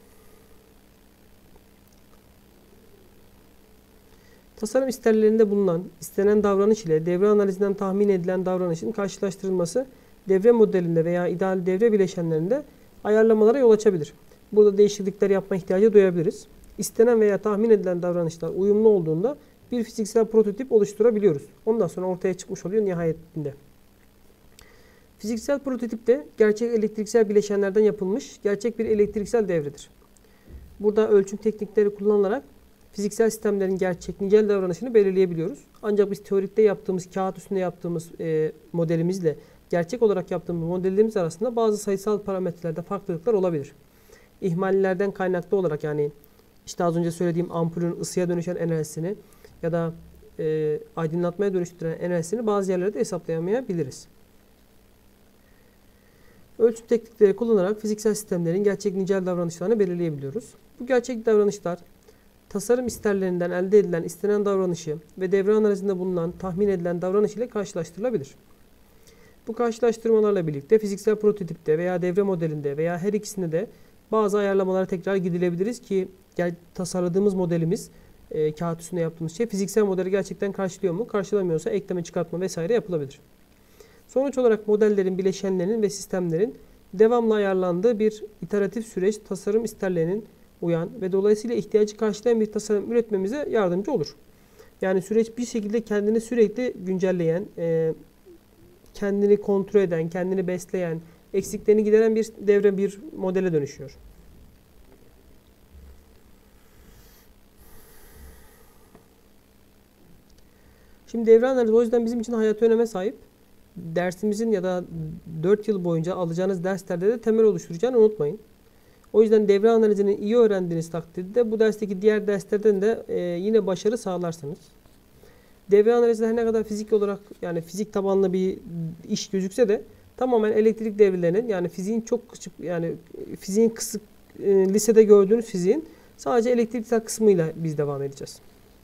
Tasarım isterlerinde bulunan istenen davranış ile devre analizinden tahmin edilen davranışın karşılaştırılması devre modelinde veya ideal devre bileşenlerinde ayarlamalara yol açabilir. Burada değişiklikler yapma ihtiyacı duyabiliriz. İstenen veya tahmin edilen davranışlar uyumlu olduğunda bir fiziksel prototip oluşturabiliyoruz. Ondan sonra ortaya çıkmış oluyor nihayetinde. Fiziksel prototip de gerçek elektriksel bileşenlerden yapılmış gerçek bir elektriksel devredir. Burada ölçüm teknikleri kullanılarak fiziksel sistemlerin gerçek nicel davranışını belirleyebiliyoruz. Ancak biz teorikte yaptığımız, kağıt üstünde yaptığımız e, modelimizle gerçek olarak yaptığımız modellerimiz arasında bazı sayısal parametrelerde farklılıklar olabilir. İhmallerden kaynaklı olarak, yani işte az önce söylediğim ampulün ısıya dönüşen enerjisini ya da e, aydınlatmaya dönüştüren enerjisini bazı yerlerde hesaplayamayabiliriz. Ölçüm teknikleri kullanarak fiziksel sistemlerin gerçek nicel davranışlarını belirleyebiliyoruz. Bu gerçek davranışlar tasarım isterlerinden elde edilen istenen davranışı ve devre analizinde bulunan tahmin edilen davranış ile karşılaştırılabilir. Bu karşılaştırmalarla birlikte fiziksel prototipte veya devre modelinde veya her ikisinde de bazı ayarlamalara tekrar gidilebiliriz ki tasarladığımız modelimiz, e, kağıt üstünde yaptığımız şey fiziksel modeli gerçekten karşılıyor mu? Karşılamıyorsa ekleme, çıkartma vesaire yapılabilir. Sonuç olarak modellerin, bileşenlerinin ve sistemlerin devamlı ayarlandığı bir iteratif süreç tasarım isterlerinin uyan ve dolayısıyla ihtiyacı karşılayan bir tasarım üretmemize yardımcı olur. Yani süreç bir şekilde kendini sürekli güncelleyen, e, kendini kontrol eden, kendini besleyen, eksiklerini gideren bir devre, bir modele dönüşüyor. Şimdi devre analizi o yüzden bizim için hayati öneme sahip. Dersimizin ya da dört yıl boyunca alacağınız derslerde de temel oluşturacağını unutmayın. O yüzden devre analizini iyi öğrendiğiniz takdirde bu dersteki diğer derslerden de e, yine başarı sağlarsınız. Devre analizi her ne kadar fizik olarak, yani fizik tabanlı bir iş gözükse de tamamen elektrik devrelerinin, yani fiziğin çok küçük, yani fiziğin kısık, e, lisede gördüğünüz fiziğin sadece elektriksel kısmıyla biz devam edeceğiz.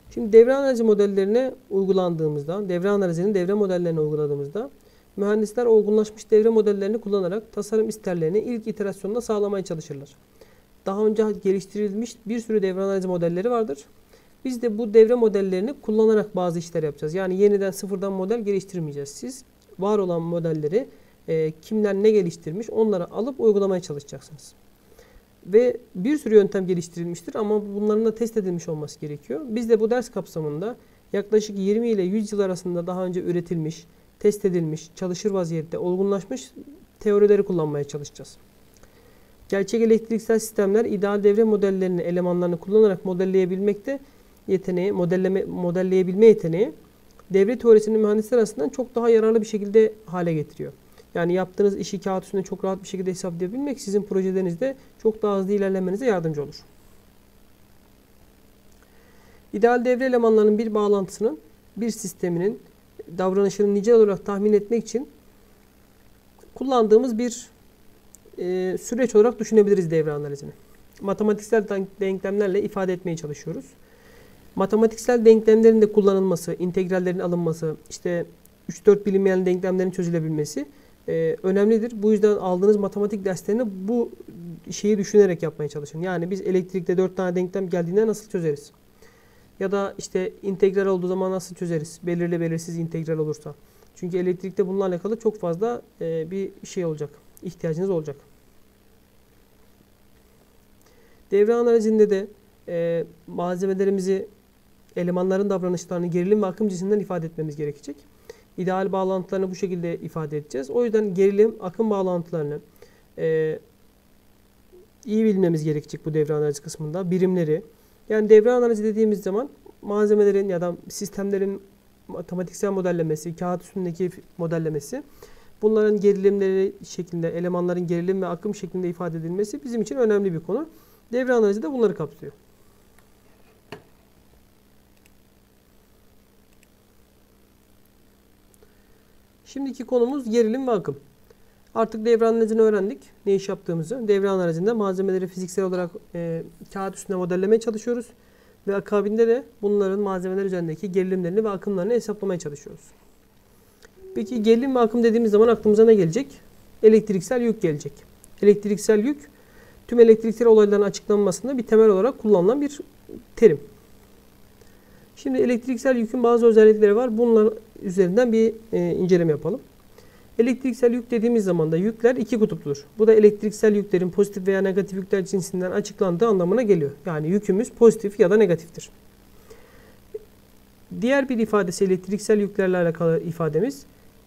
Şimdi devre analizi modellerine uygulandığımızda, devre analizinin devre modellerine uyguladığımızda mühendisler olgunlaşmış devre modellerini kullanarak tasarım isterlerini ilk iterasyonda sağlamaya çalışırlar. Daha önce geliştirilmiş bir sürü devre analizi modelleri vardır. Biz de bu devre modellerini kullanarak bazı işler yapacağız. Yani yeniden sıfırdan model geliştirmeyeceğiz. Siz var olan modelleri e, kimler ne geliştirmiş onları alıp uygulamaya çalışacaksınız. Ve bir sürü yöntem geliştirilmiştir ama bunların da test edilmiş olması gerekiyor. Biz de bu ders kapsamında yaklaşık yirmi ile yüz yıl arasında daha önce üretilmiş, test edilmiş, çalışır vaziyette olgunlaşmış teorileri kullanmaya çalışacağız. Gerçek elektriksel sistemler ideal devre modellerini, elemanlarını kullanarak modelleyebilmekte yeteneği, modelleme, modelleyebilme yeteneği devre teorisini mühendisler arasından çok daha yararlı bir şekilde hale getiriyor. Yani yaptığınız işi kağıt üstünde çok rahat bir şekilde hesaplayabilmek sizin projelerinizde çok daha hızlı ilerlemenize yardımcı olur. İdeal devre elemanlarının bir bağlantısının, bir sisteminin davranışını nicel olarak tahmin etmek için kullandığımız bir e, süreç olarak düşünebiliriz devre analizini. Matematiksel denklemlerle ifade etmeye çalışıyoruz. Matematiksel denklemlerin de kullanılması, integrallerin alınması, işte üç dört bilinmeyen denklemlerin çözülebilmesi e, önemlidir. Bu yüzden aldığınız matematik derslerini bu şeyi düşünerek yapmaya çalışın. Yani biz elektrikte dört tane denklem geldiğinde nasıl çözeriz? Ya da işte integral olduğu zaman nasıl çözeriz? Belirli belirsiz integral olursa. Çünkü elektrikte bununla alakalı çok fazla e, bir şey olacak. İhtiyacınız olacak. Devre analizinde de e, malzemelerimizi, elemanların davranışlarını gerilim ve akım cinsinden ifade etmemiz gerekecek. İdeal bağlantılarını bu şekilde ifade edeceğiz. O yüzden gerilim, akım bağlantılarını e, iyi bilmemiz gerekecek bu devre analizi kısmında. Birimleri. Yani devre analizi dediğimiz zaman malzemelerin ya da sistemlerin matematiksel modellemesi, kağıt üstündeki modellemesi, bunların gerilimleri şeklinde, elemanların gerilim ve akım şeklinde ifade edilmesi bizim için önemli bir konu. Devre analizi de bunları kapsıyor. Şimdiki konumuz gerilim ve akım. Artık devre analizini öğrendik. Ne iş yaptığımızı. Devre analizinde malzemeleri fiziksel olarak e, kağıt üstünde modellemeye çalışıyoruz. Ve akabinde de bunların malzemeler üzerindeki gerilimlerini ve akımlarını hesaplamaya çalışıyoruz. Peki gerilim ve akım dediğimiz zaman aklımıza ne gelecek? Elektriksel yük gelecek. Elektriksel yük tüm elektriksel olayların açıklanmasında bir temel olarak kullanılan bir terim. Şimdi elektriksel yükün bazı özellikleri var. Bunlar üzerinden bir e, inceleme yapalım. Elektriksel yük dediğimiz zaman da yükler iki kutupludur. Bu da elektriksel yüklerin pozitif veya negatif yükler cinsinden açıklandığı anlamına geliyor. Yani yükümüz pozitif ya da negatiftir. Diğer bir ifadesi elektriksel yüklerle alakalı ifademiz.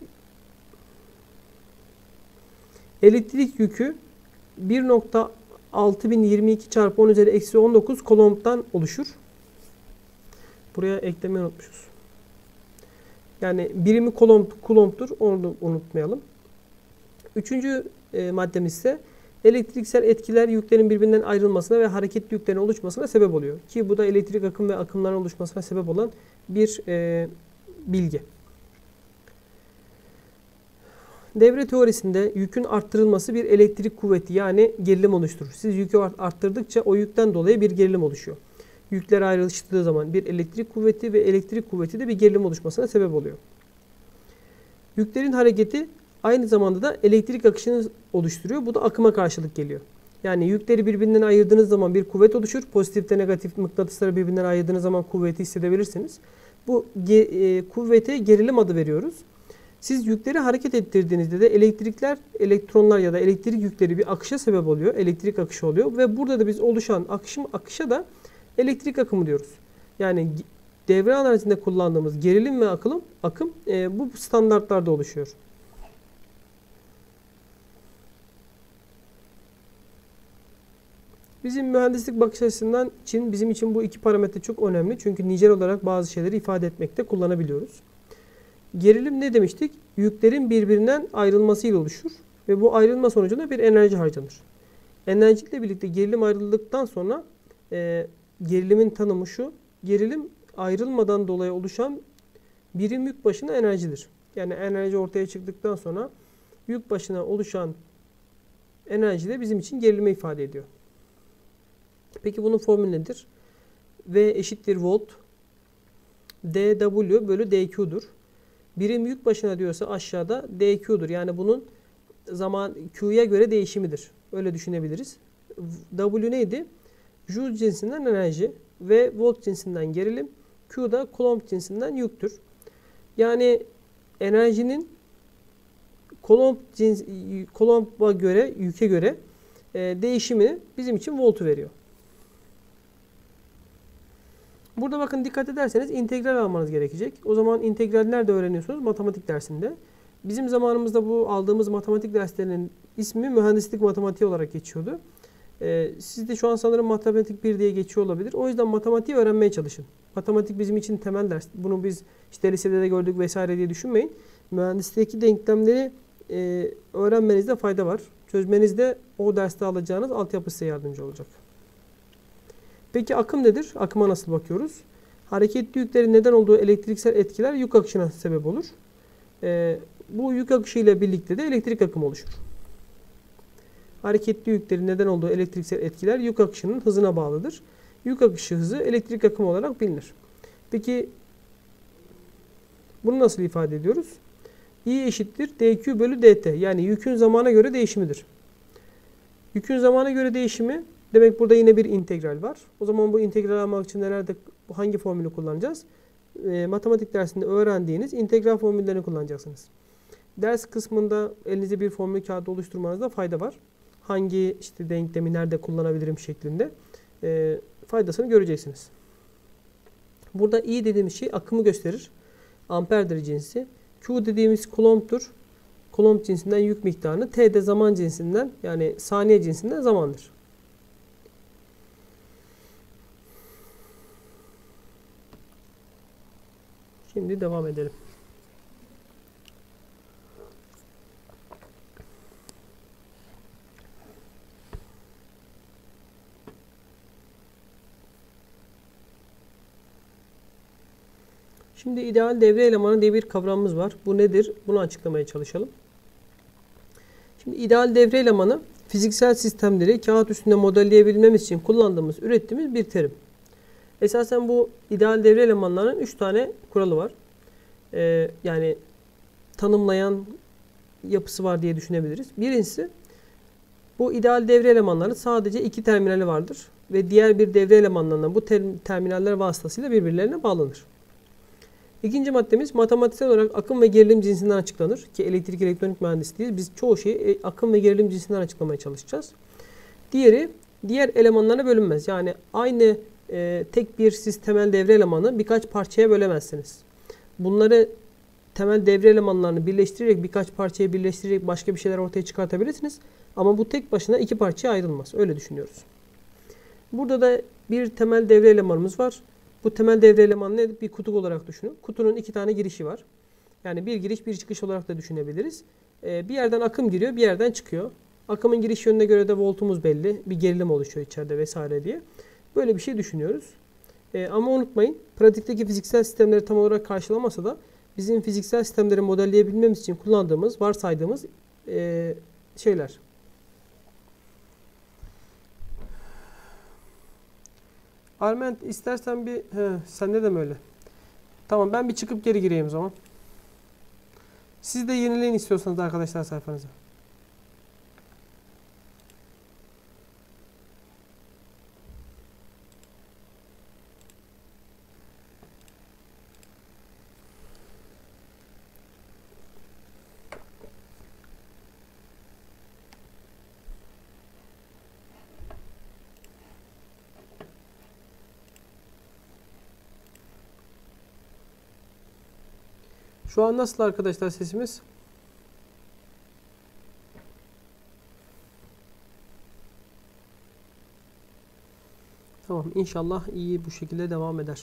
Elektrik yükü bir nokta altı bin yirmi iki çarpı on üzeri eksi on dokuz kolomptan oluşur. Buraya eklemeyi unutmuşuz. Yani birimi kolomb, kulomptur. Onu da unutmayalım. Üçüncü e, maddemiz ise elektriksel etkiler yüklerin birbirinden ayrılmasına ve hareketli yüklerin oluşmasına sebep oluyor. Ki bu da elektrik akım ve akımların oluşmasına sebep olan bir e, bilgi. Devre teorisinde yükün arttırılması bir elektrik kuvveti yani gerilim oluşturur. Siz yükü arttırdıkça o yükten dolayı bir gerilim oluşuyor. Yükler ayrıştığı zaman bir elektrik kuvveti ve elektrik kuvveti de bir gerilim oluşmasına sebep oluyor. Yüklerin hareketi aynı zamanda da elektrik akışını oluşturuyor. Bu da akıma karşılık geliyor. Yani yükleri birbirinden ayırdığınız zaman bir kuvvet oluşur. Pozitif ve negatif mıknatısları birbirinden ayırdığınız zaman kuvveti hissedebilirsiniz. Bu ge e, kuvvete gerilim adı veriyoruz. Siz yükleri hareket ettirdiğinizde de elektrikler, elektronlar ya da elektrik yükleri bir akışa sebep oluyor. Elektrik akışı oluyor ve burada da biz oluşan akışım, akışa da elektrik akımı diyoruz. Yani devre analizinde kullandığımız gerilim ve akım, akım e, bu standartlarda oluşuyor. Bizim mühendislik bakış açısından için bizim için bu iki parametre çok önemli. Çünkü nicel olarak bazı şeyleri ifade etmekte kullanabiliyoruz. Gerilim ne demiştik? Yüklerin birbirinden ayrılmasıyla oluşur ve bu ayrılma sonucunda bir enerji harcanır. Enerji ile birlikte gerilim ayrıldıktan sonra e, gerilimin tanımı şu. Gerilim ayrılmadan dolayı oluşan birim yük başına enerjidir. Yani enerji ortaya çıktıktan sonra yük başına oluşan enerji de bizim için gerilimi ifade ediyor. Peki bunun formülü nedir? V eşittir volt. dW bölü dQ'dur. Birim yük başına diyorsa aşağıda dQ'dur. Yani bunun zaman Q'ya göre değişimidir. Öyle düşünebiliriz. W neydi? Joule cinsinden enerji ve volt cinsinden gerilim. Q da Coulomb cinsinden yüktür. Yani enerjinin Coulomb cins, Coulomb'a göre, yüke göre e, değişimi bizim için voltu veriyor. Burada bakın dikkat ederseniz integral almanız gerekecek. O zaman integral nerede öğreniyorsunuz? Matematik dersinde. Bizim zamanımızda bu aldığımız matematik derslerinin ismi mühendislik matematiği olarak geçiyordu. Ee, sizde şu an sanırım matematik bir diye geçiyor olabilir. O yüzden matematiği öğrenmeye çalışın. Matematik bizim için temel ders. Bunu biz işte lisede de gördük vesaire diye düşünmeyin. Mühendislikteki denklemleri e, öğrenmenizde fayda var. Çözmenizde o derste alacağınız altyapı size yardımcı olacak. Peki akım nedir? Akıma nasıl bakıyoruz? Hareketli yüklerin neden olduğu elektriksel etkiler yük akışına sebep olur. Ee, bu yük akışı ile birlikte de elektrik akımı oluşur. Hareketli yüklerin neden olduğu elektriksel etkiler yük akışının hızına bağlıdır. Yük akışı hızı elektrik akımı olarak bilinir. Peki bunu nasıl ifade ediyoruz? I eşittir dQ bölü dt. Yani yükün zamana göre değişimidir. Yükün zamana göre değişimi demek burada yine bir integral var. O zaman bu integral almak için nelerde hangi formülü kullanacağız? E, matematik dersinde öğrendiğiniz integral formüllerini kullanacaksınız. Ders kısmında elinizde bir formül kağıdı oluşturmanızda fayda var. Hangi işte denklemi nerede kullanabilirim şeklinde e, faydasını göreceksiniz. Burada I dediğimiz şey akımı gösterir. Amperdir cinsi. Q dediğimiz Coulomb'tur. Coulomb cinsinden yük miktarını. T de zaman cinsinden yani saniye cinsinden zamandır. Şimdi devam edelim. Şimdi ideal devre elemanı diye bir kavramımız var. Bu nedir? Bunu açıklamaya çalışalım. Şimdi ideal devre elemanı fiziksel sistemleri kağıt üstünde modelleyebilmemiz için kullandığımız, ürettiğimiz bir terim. Esasen bu ideal devre elemanlarının üç tane kuralı var. Ee, yani tanımlayan yapısı var diye düşünebiliriz. Birincisi bu ideal devre elemanları sadece iki terminali vardır ve diğer bir devre elemanlarından bu ter terminaller vasıtasıyla birbirlerine bağlanır. İkinci maddemiz matematiksel olarak akım ve gerilim cinsinden açıklanır ki elektrik elektronik mühendisliğiyiz. Biz çoğu şeyi akım ve gerilim cinsinden açıklamaya çalışacağız. Diğeri diğer elemanlarına bölünmez. Yani aynı e, tek bir siz temel devre elemanı birkaç parçaya bölemezsiniz. Bunları temel devre elemanlarını birleştirerek birkaç parçaya birleştirerek başka bir şeyler ortaya çıkartabilirsiniz. Ama bu tek başına iki parçaya ayrılmaz. Öyle düşünüyoruz. Burada da bir temel devre elemanımız var. Bu temel devre elemanı ne? Bir kutu olarak düşünün. Kutunun iki tane girişi var. Yani bir giriş bir çıkış olarak da düşünebiliriz. Ee, bir yerden akım giriyor, bir yerden çıkıyor. Akımın giriş yönüne göre de voltumuz belli. Bir gerilim oluşuyor içeride vesaire diye. Böyle bir şey düşünüyoruz. Ee, ama unutmayın, pratikteki fiziksel sistemleri tam olarak karşılamasa da bizim fiziksel sistemleri modelleyebilmemiz için kullandığımız, varsaydığımız e, şeyler. Arment istersen bir... He, sende de mi öyle? Tamam, ben bir çıkıp geri gireyim o zaman. Siz de yenileyin istiyorsanız arkadaşlar sayfanızı. Şu an nasıl arkadaşlar sesimiz? Tamam, inşallah iyi bu şekilde devam eder.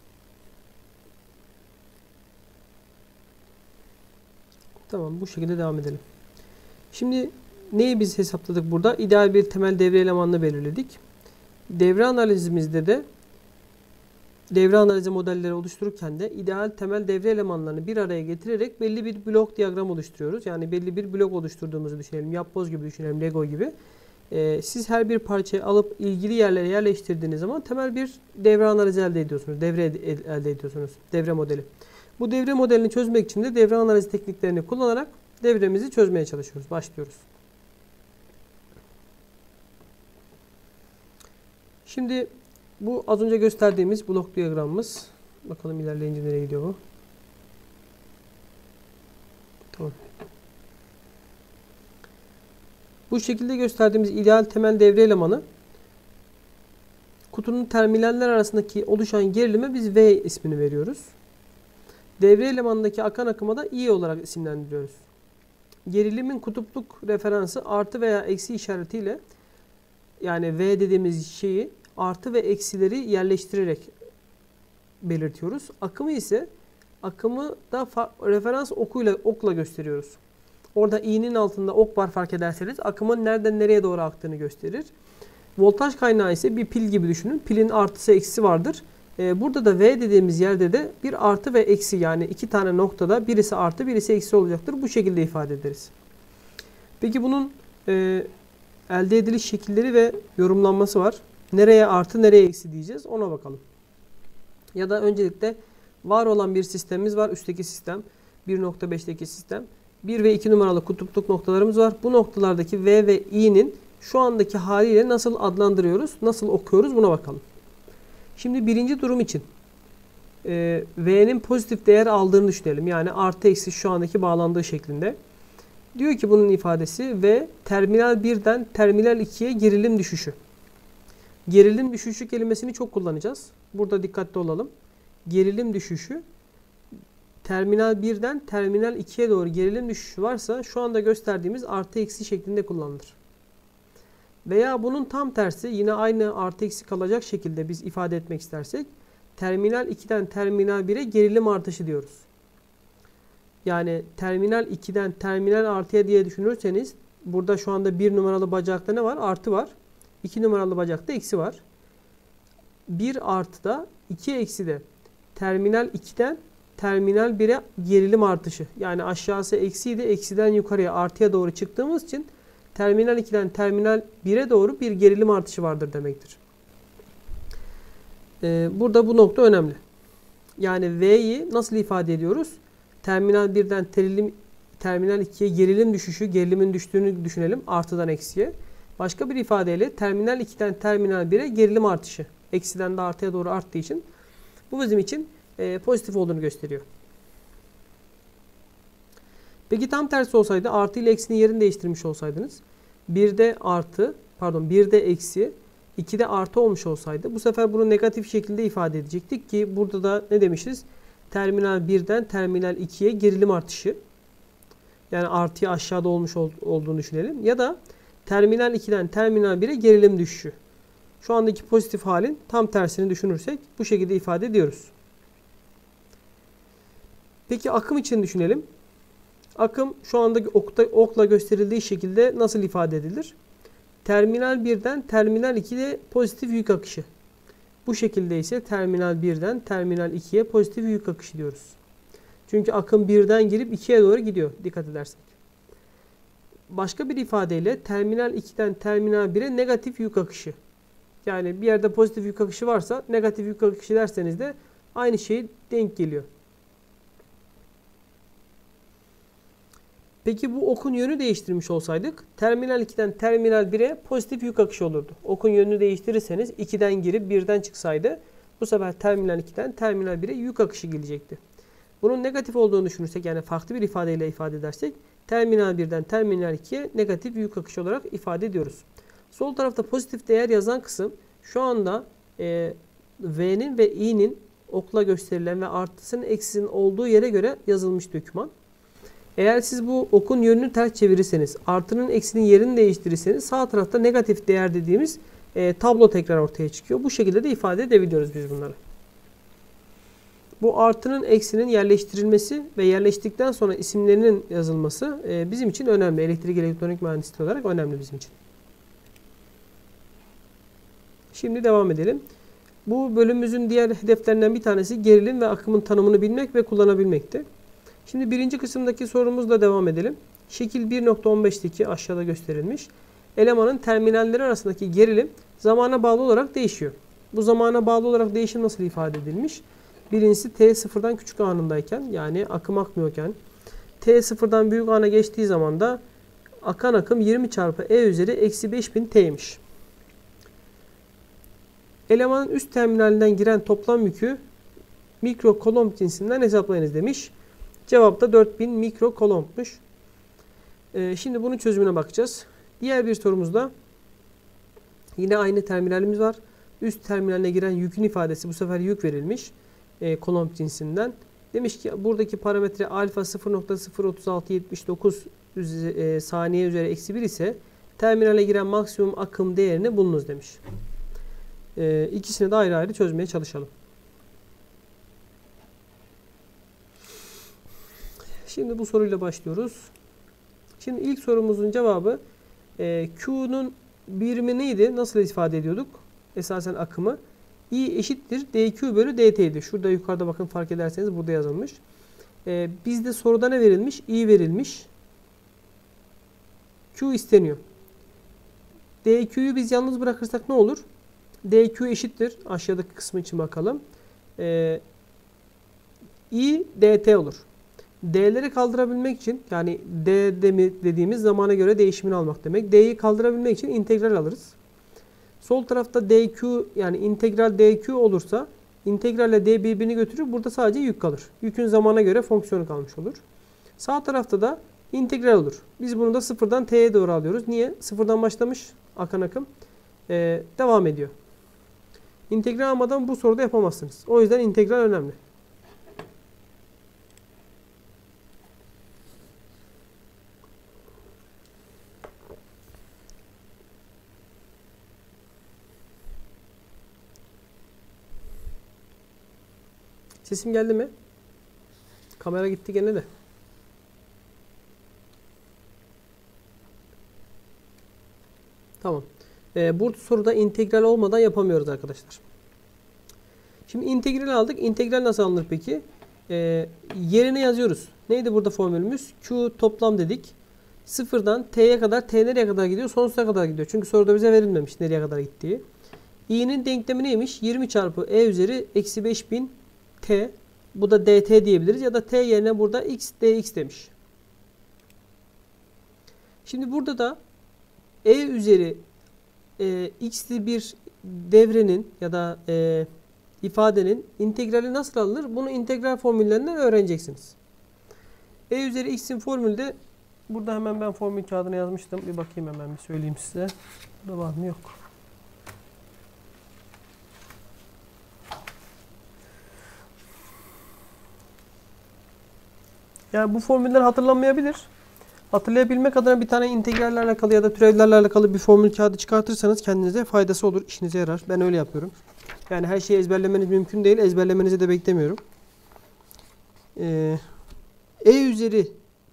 Tamam, bu şekilde devam edelim. Şimdi neyi biz hesapladık burada? İdeal bir temel devre elemanını belirledik. Devre analizimizde de devre analizi modelleri oluştururken de ideal temel devre elemanlarını bir araya getirerek belli bir blok diyagram oluşturuyoruz. Yani belli bir blok oluşturduğumuzu düşünelim. Yapboz gibi düşünelim, Lego gibi. Ee, siz her bir parçayı alıp ilgili yerlere yerleştirdiğiniz zaman temel bir devre analizi elde ediyorsunuz. Devre elde ediyorsunuz. Devre modeli. Bu devre modelini çözmek için de devre analizi tekniklerini kullanarak devremizi çözmeye çalışıyoruz. Başlıyoruz. Şimdi bu az önce gösterdiğimiz blok diyagramımız. Bakalım ilerleyince nereye gidiyor bu? Tamam. Bu şekilde gösterdiğimiz ideal temel devre elemanı kutunun terminaller arasındaki oluşan gerilime biz V ismini veriyoruz. Devre elemanındaki akan akıma da I olarak isimlendiriyoruz. Gerilimin kutupluk referansı artı veya eksi işaretiyle, yani V dediğimiz şeyi artı ve eksileri yerleştirerek belirtiyoruz. Akımı ise akımı da referans okuyla okla gösteriyoruz. Orada i'nin altında ok var, fark ederseniz akımın nereden nereye doğru aktığını gösterir. Voltaj kaynağı ise bir pil gibi düşünün. Pilin artısı eksisi vardır. Ee, burada da V dediğimiz yerde de bir artı ve eksi, yani iki tane noktada birisi artı birisi eksi olacaktır. Bu şekilde ifade ederiz. Peki bunun e, elde ediliş şekilleri ve yorumlanması var. Nereye artı nereye eksi diyeceğiz, ona bakalım. Ya da öncelikle var olan bir sistemimiz var. Üstteki sistem bir nokta beşteki sistem. bir ve iki numaralı kutupluk noktalarımız var. Bu noktalardaki V ve I'nin şu andaki haliyle nasıl adlandırıyoruz, nasıl okuyoruz, buna bakalım. Şimdi birinci durum için e, V'nin pozitif değer aldığını düşünelim. Yani artı eksi şu andaki bağlandığı şeklinde. Diyor ki bunun ifadesi V terminal birden terminal ikiye gerilim düşüşü. Gerilim düşüşü kelimesini çok kullanacağız. Burada dikkatli olalım. Gerilim düşüşü, terminal birden terminal ikiye doğru gerilim düşüşü varsa şu anda gösterdiğimiz artı eksi şeklinde kullanılır. Veya bunun tam tersi, yine aynı artı eksi kalacak şekilde biz ifade etmek istersek terminal ikiden terminal bire gerilim artışı diyoruz. Yani terminal ikiden terminal artıya diye düşünürseniz burada şu anda bir numaralı bacakta ne var? Artı var. iki numaralı bacakta eksi var. bir artıda iki eksi de terminal ikiden terminal bire gerilim artışı. Yani aşağısı eksiydi, eksiden yukarıya artıya doğru çıktığımız için terminal ikiden terminal bire doğru bir gerilim artışı vardır demektir. Ee, burada bu nokta önemli. Yani V'yi nasıl ifade ediyoruz? Terminal birden terilim, terminal ikiye gerilim düşüşü, gerilimin düştüğünü düşünelim artıdan eksiye. Başka bir ifadeyle terminal ikiden terminal bire gerilim artışı. Eksiden de artıya doğru arttığı için bu bizim için e, pozitif olduğunu gösteriyor. Peki tam tersi olsaydı, artı ile eksinin yerini değiştirmiş olsaydınız, birde artı, pardon birde eksi, ikide artı olmuş olsaydı bu sefer bunu negatif şekilde ifade edecektik ki burada da ne demişiz? Terminal birden terminal ikiye gerilim artışı. Yani artıya aşağıda olmuş ol, olduğunu düşünelim. Ya da terminal ikiden terminal bire gerilim düşüşü. Şu andaki pozitif halin tam tersini düşünürsek bu şekilde ifade ediyoruz. Peki akım için düşünelim. Akım şu andaki okta, okla gösterildiği şekilde nasıl ifade edilir? Terminal birden terminal ikiye pozitif yük akışı. Bu şekilde ise terminal birden terminal ikiye pozitif yük akışı diyoruz. Çünkü akım birden girip ikiye doğru gidiyor, dikkat edersek. Başka bir ifadeyle terminal ikiden terminal bire negatif yük akışı. Yani bir yerde pozitif yük akışı varsa negatif yük akışı derseniz de aynı şey denk geliyor. Peki bu okun yönü değiştirmiş olsaydık terminal ikiden terminal bire pozitif yük akışı olurdu. Okun yönünü değiştirirseniz ikiden girip birden çıksaydı bu sefer terminal ikiden terminal bire yük akışı gelecekti. Bunun negatif olduğunu düşünürsek, yani farklı bir ifadeyle ifade edersek terminal birden terminal ikiye negatif yük akışı olarak ifade ediyoruz. Sol tarafta pozitif değer yazan kısım şu anda e, V'nin ve i'nin okla gösterilen ve artısının eksisinin olduğu yere göre yazılmış doküman. Eğer siz bu okun yönünü ters çevirirseniz, artının eksinin yerini değiştirirseniz sağ tarafta negatif değer dediğimiz e, tablo tekrar ortaya çıkıyor. Bu şekilde de ifade edebiliyoruz biz bunları. Bu artının eksinin yerleştirilmesi ve yerleştikten sonra isimlerinin yazılması e, bizim için önemli. Elektrik elektronik mühendisliği olarak önemli bizim için. Şimdi devam edelim. Bu bölümümüzün diğer hedeflerinden bir tanesi gerilim ve akımın tanımını bilmek ve kullanabilmekti. Şimdi birinci kısımdaki sorumuzla devam edelim. Şekil bir nokta on beşteki aşağıda gösterilmiş. elemanın terminalleri arasındaki gerilim zamana bağlı olarak değişiyor. Bu zamana bağlı olarak değişim nasıl ifade edilmiş? Birincisi t sıfırdan küçük anındayken, yani akım akmıyorken, t sıfırdan büyük ana geçtiği zaman da akan akım yirmi çarpı e üzeri eksi beş bin t'ymiş. Elemanın üst terminalinden giren toplam yükü mikrokolomb cinsinden hesaplayınız demiş. Cevap da dört bin mikrokolombmuş. Ee, şimdi bunun çözümüne bakacağız. Diğer bir sorumuzda yine aynı terminalimiz var. Üst terminaline giren yükün ifadesi bu sefer yük verilmiş. E, kolomb cinsinden. Demiş ki buradaki parametre alfa sıfır nokta sıfır üç altı yedi dokuz e, saniye üzeri eksi bir ise terminale giren maksimum akım değerini bulunuz demiş. E, ikisini de ayrı ayrı çözmeye çalışalım. Şimdi bu soruyla başlıyoruz. Şimdi ilk sorumuzun cevabı e, Q'nun birimi neydi? Nasıl ifade ediyorduk? Esasen akımı. I eşittir dq bölü dt'ydi. Şurada yukarıda bakın fark ederseniz burada yazılmış. E, bizde soruda ne verilmiş? I verilmiş. Q isteniyor. dq'yu biz yalnız bırakırsak ne olur? dq eşittir. Aşağıdaki kısmı için bakalım. E, I dt olur. D'leri kaldırabilmek için, yani D dediğimiz zamana göre değişimini almak demek. D'yi kaldırabilmek için integral alırız. Sol tarafta dq, yani integral dq olursa integralle d birbirini götürür. Burada sadece yük kalır. Yükün zamana göre fonksiyonu kalmış olur. Sağ tarafta da integral olur. Biz bunu da sıfırdan t'ye doğru alıyoruz. Niye? Sıfırdan başlamış akan akım. Ee, devam ediyor. İntegral almadan bu soruda yapamazsınız. O yüzden integral önemli. Sesim geldi mi? Kamera gitti gene de. Tamam. Ee, bu soruda integral olmadan yapamıyoruz arkadaşlar. Şimdi integral aldık. İntegral nasıl alınır peki? Ee, yerine yazıyoruz. Neydi burada formülümüz? Q toplam dedik. Sıfırdan t'ye kadar, t nereye kadar gidiyor? Sonsuza kadar gidiyor. Çünkü soruda bize verilmemiş nereye kadar gittiği. i'nin denklemi neymiş? yirmi çarpı e üzeri eksi beş bin t. Bu da dt diyebiliriz. Ya da t yerine burada x dx demiş. Şimdi burada da e üzeri e, x'li bir devrenin ya da e, ifadenin integrali nasıl alınır? Bunu integral formüllerinden öğreneceksiniz. E üzeri x'in formülü de burada hemen ben formül kağıdına yazmıştım. Bir bakayım hemen bir söyleyeyim size. Burada var mı? Yok. Yani bu formüller hatırlanmayabilir. Hatırlayabilmek adına bir tane integrallerle alakalı ya da türevlerle alakalı bir formül kağıdı çıkartırsanız kendinize faydası olur, işinize yarar. Ben öyle yapıyorum. Yani her şeyi ezberlemeniz mümkün değil. Ezberlemenizi de beklemiyorum. Ee, e üzeri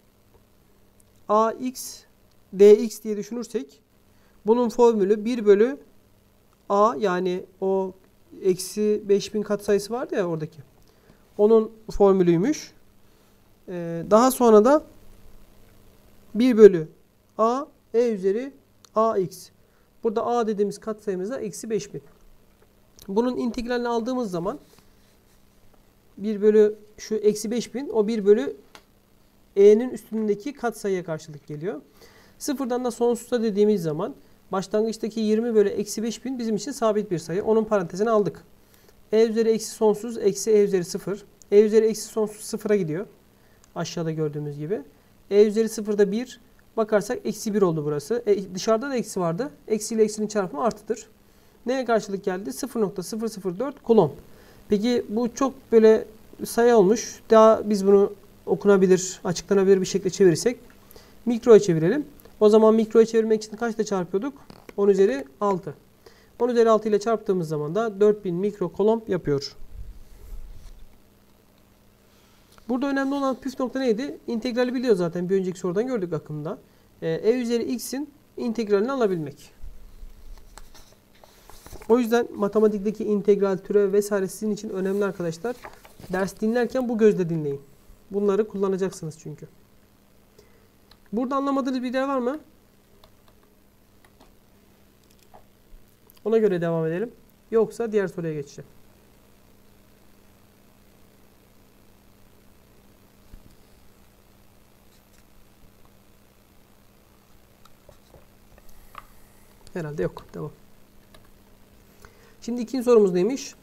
ax dx diye düşünürsek bunun formülü bir bölü a, yani o eksi beş bin katsayısı vardı ya oradaki. Onun formülüymüş. Ee, daha sonra da bir bölü a e üzeri ax. Burada a dediğimiz katsayımız da eksi beş bin. Bunun integralini aldığımız zaman bir bölü şu eksi beş bin, o bir bölü e'nin üstündeki katsayıya karşılık geliyor. Sıfırdan da sonsuza dediğimiz zaman başlangıçtaki yirmi bölü eksi beş bin bizim için sabit bir sayı. Onun parantezini aldık. E üzeri eksi sonsuz eksi e üzeri sıfır. E üzeri eksi sonsuz sıfıra gidiyor. Aşağıda gördüğümüz gibi. E üzeri sıfırda bir. Bakarsak eksi bir oldu burası. E, dışarıda da eksi vardı. Eksi ile eksinin çarpımı artıdır. Neye karşılık geldi? sıfır nokta sıfır sıfır dört kulomb. Peki bu çok böyle sayı olmuş. Daha biz bunu okunabilir, açıklanabilir bir şekilde çevirirsek mikroya çevirelim. O zaman mikroya çevirmek için kaçta çarpıyorduk? on üzeri altı. on üzeri altı ile çarptığımız zaman da dört bin mikrokolomb yapıyor. Burada önemli olan püf nokta neydi? İntegrali biliyor zaten. Bir önceki sorudan gördük akımda. E, e üzeri x'in integralini alabilmek. O yüzden matematikteki integral, türev vesaire sizin için önemli arkadaşlar. Ders dinlerken bu gözle dinleyin. Bunları kullanacaksınız çünkü. Burada anlamadığınız bir yer var mı? Ona göre devam edelim. Yoksa diğer soruya geçeceğim. Herhalde yok. Devam. Şimdi ikinci sorumuz neymiş?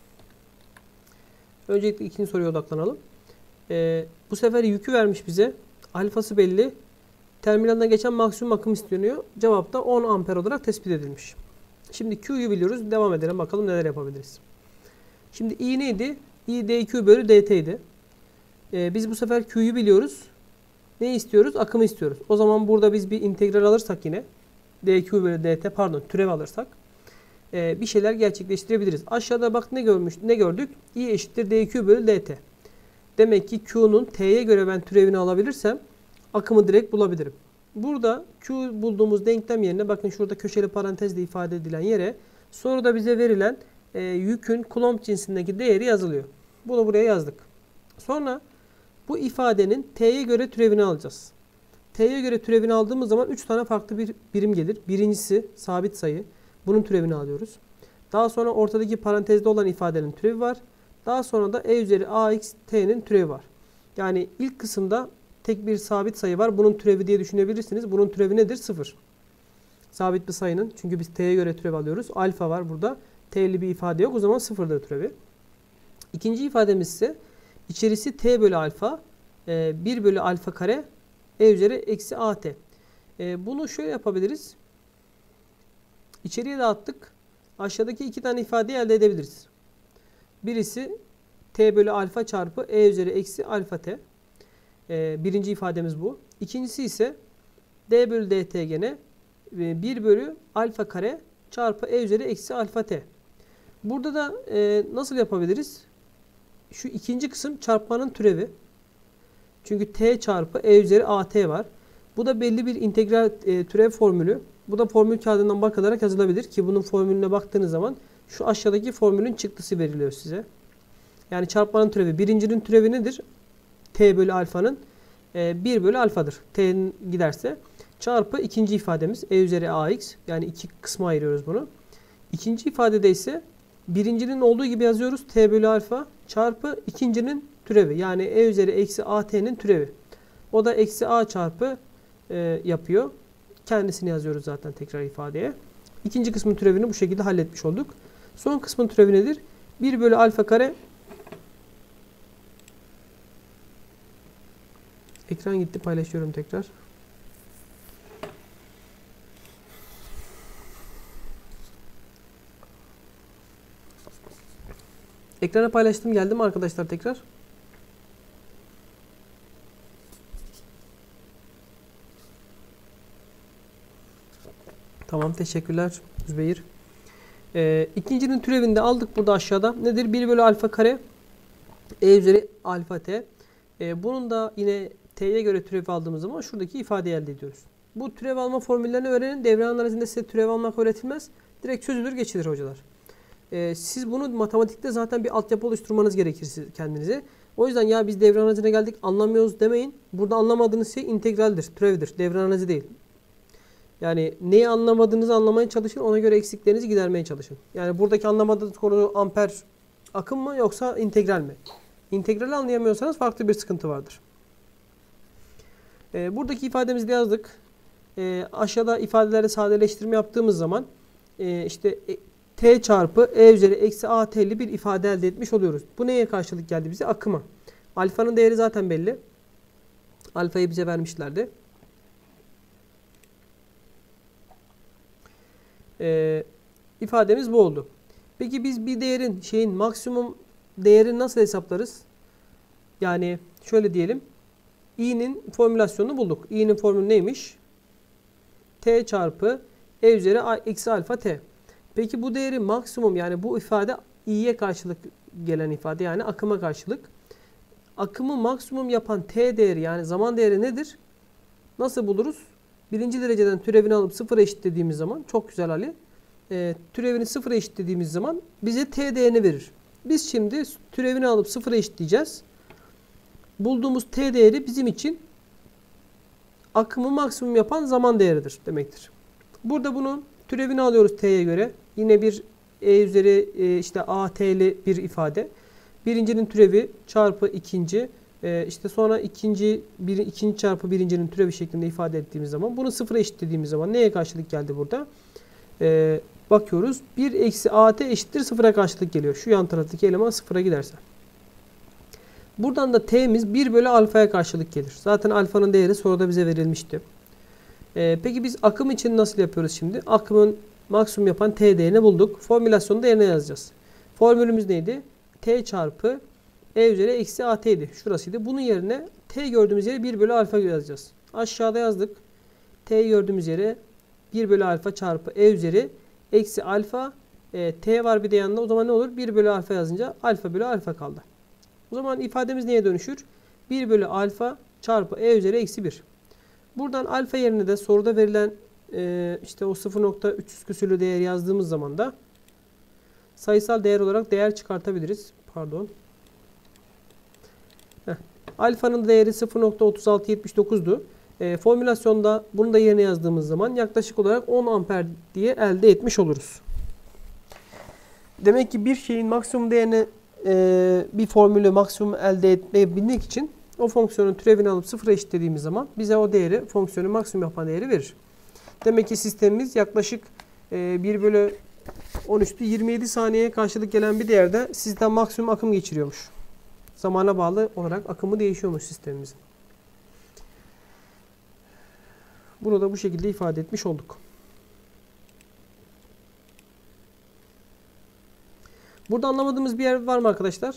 Öncelikle ikinci soruya odaklanalım. Ee, bu sefer yükü vermiş bize. Alfası belli. Terminalden geçen maksimum akım isteniyor. Cevap da on amper olarak tespit edilmiş. Şimdi Q'yu biliyoruz. Devam edelim. Bakalım neler yapabiliriz. Şimdi I neydi? I dQ bölü dt idi. Ee, biz bu sefer Q'yu biliyoruz. Ne istiyoruz? Akımı istiyoruz. O zaman burada biz bir integral alırsak yine dQ bölü dt pardon türev alırsak e, bir şeyler gerçekleştirebiliriz. Aşağıda bak ne görmüş ne gördük? I eşittir dQ bölü dt. Demek ki Q'nun T'ye göre ben türevini alabilirsem akımı direkt bulabilirim. Burada Q bulduğumuz denklem yerine bakın şurada köşeli parantezle ifade edilen yere soruda bize verilen e, yükün Coulomb cinsindeki değeri yazılıyor. Bunu buraya yazdık. Sonra bu ifadenin T'ye göre türevini alacağız. T'ye göre türevini aldığımız zaman üç tane farklı bir birim gelir. Birincisi sabit sayı. Bunun türevini alıyoruz. Daha sonra ortadaki parantezde olan ifadenin türevi var. Daha sonra da e üzeri ax t'nin türevi var. Yani ilk kısımda tek bir sabit sayı var. Bunun türevi diye düşünebilirsiniz. Bunun türevi nedir? sıfır. Sabit bir sayının. Çünkü biz t'ye göre türev alıyoruz. Alfa var burada. T'li bir ifade yok. O zaman sıfırdır türevi. İkinci ifademiz ise içerisi t bölü alfa. bir bölü alfa kare e üzeri eksi at. Bunu şöyle yapabiliriz. İçeriye dağıttık. Aşağıdaki iki tane ifadeyi elde edebiliriz. Birisi t bölü alfa çarpı e üzeri eksi alfa t. Birinci ifademiz bu. İkincisi ise d bölü dt gene bir bölü alfa kare çarpı e üzeri eksi alfa t. Burada da e, nasıl yapabiliriz? Şu ikinci kısım çarpmanın türevi. Çünkü t çarpı e üzeri at var. Bu da belli bir integral e, türev formülü. Bu da formül kağıdından bakılarak yazılabilir ki bunun formülüne baktığınız zaman şu aşağıdaki formülün çıktısı veriliyor size. Yani çarpmanın türevi. Birincinin türevi nedir? T bölü alfanın e, bir bölü alfadır. T'nin giderse. Çarpı ikinci ifademiz e üzeri ax. Yani iki kısma ayırıyoruz bunu. İkinci ifadede ise birincinin olduğu gibi yazıyoruz. T bölü alfa çarpı ikincinin türevi. Yani e üzeri eksi at'nin türevi. O da eksi a çarpı e, yapıyor. Kendisini yazıyoruz zaten tekrar ifadeye. İkinci kısmın türevini bu şekilde halletmiş olduk. Son kısmın türevi nedir? bir bölü alfa kare. Ekran gitti, paylaşıyorum tekrar. Ekrana paylaştım, geldi mi arkadaşlar tekrar? Tamam, teşekkürler Zübeyir. Ee, ikincinin türevini de aldık burada aşağıda. Nedir? bir bölü alfa kare e üzeri alfa t. Ee, bunun da yine t'ye göre türev aldığımız zaman şuradaki ifadeyi elde ediyoruz. Bu türev alma formüllerini öğrenin. Devre analizinde size türev almak öğretilmez. Direkt çözülür geçilir hocalar. Ee, siz bunu matematikte zaten bir altyapı oluşturmanız gerekir kendinize. O yüzden ya biz devre analizine geldik anlamıyoruz demeyin. Burada anlamadığınız şey integraldir, türevdir. Devre analizi değil. Yani neyi anlamadığınızı anlamaya çalışın. Ona göre eksiklerinizi gidermeye çalışın. Yani buradaki anlamadığınız konu amper akım mı yoksa integral mi? İntegrali anlayamıyorsanız farklı bir sıkıntı vardır. Ee, buradaki ifademizi de yazdık. Ee, aşağıda ifadelerde sadeleştirme yaptığımız zaman e, işte e, t çarpı e üzeri eksi at'li bir ifade elde etmiş oluyoruz. Bu neye karşılık geldi bize? Akıma. Alfanın değeri zaten belli. Alfayı bize vermişlerdi. Ee, ifademiz bu oldu. Peki biz bir değerin şeyin maksimum değerini nasıl hesaplarız? Yani şöyle diyelim. i'nin formülasyonunu bulduk. i'nin formülü neymiş? T çarpı e üzeri eksi alfa t. Peki bu değeri maksimum, yani bu ifade i'ye karşılık gelen ifade, yani akıma karşılık. Akımı maksimum yapan t değeri, yani zaman değeri nedir? Nasıl buluruz? Birinci dereceden türevini alıp sıfıra eşitlediğimiz zaman, çok güzel Ali. E, türevini sıfıra eşitlediğimiz zaman bize t değerini verir. Biz şimdi türevini alıp sıfıra eşitleyeceğiz. Bulduğumuz t değeri bizim için akımı maksimum yapan zaman değeridir demektir. Burada bunun türevini alıyoruz t'ye göre. Yine bir e üzeri e, işte at'li bir ifade. Birincinin türevi çarpı ikinci. E, işte sonra ikinci, bir, ikinci çarpı birincinin türevi şeklinde ifade ettiğimiz zaman bunu sıfıra eşitlediğimiz zaman neye karşılık geldi burada? E, bakıyoruz. bir eksi at eşittir sıfıra karşılık geliyor. Şu yan taraftaki eleman sıfıra giderse. Buradan da t'miz bir bölü alfaya karşılık gelir. Zaten alfanın değeri soruda bize verilmişti. Ee, peki biz akım için nasıl yapıyoruz şimdi? Akımın maksimum yapan t değerini bulduk. Formülasyonu da yerine yazacağız. Formülümüz neydi? T çarpı e üzeri eksi at'ydi. Şurasıydı. Bunun yerine t gördüğümüz yere bir bölü alfa yazacağız. Aşağıda yazdık. T gördüğümüz yere bir bölü alfa çarpı e üzeri eksi alfa. E, t var bir de yanında. O zaman ne olur? bir bölü alfa yazınca alfa bölü alfa kaldı. O zaman ifademiz neye dönüşür? bir bölü alfa çarpı e üzeri eksi bir. Buradan alfa yerine de soruda verilen e, işte o sıfır nokta üç yüz küsürlü değer yazdığımız zaman da sayısal değer olarak değer çıkartabiliriz. Pardon. Heh. Alfanın değeri sıfır nokta otuz altı yetmiş dokuz'du. E, formülasyonda bunu da yerine yazdığımız zaman yaklaşık olarak on amper diye elde etmiş oluruz. Demek ki bir şeyin maksimum değerini e, bir formülü maksimum elde edebilmek için o fonksiyonun türevini alıp sıfıra eşitlediğimiz zaman bize o değeri, fonksiyonu maksimum yapan değeri verir. Demek ki sistemimiz yaklaşık e, bir bölü on üç'te yirmi yedi saniyeye karşılık gelen bir değerde sistem maksimum akım geçiriyormuş. Zamana bağlı olarak akımı değişiyormuş sistemimizin. Bunu da bu şekilde ifade etmiş olduk. Burada anlamadığımız bir yer var mı arkadaşlar?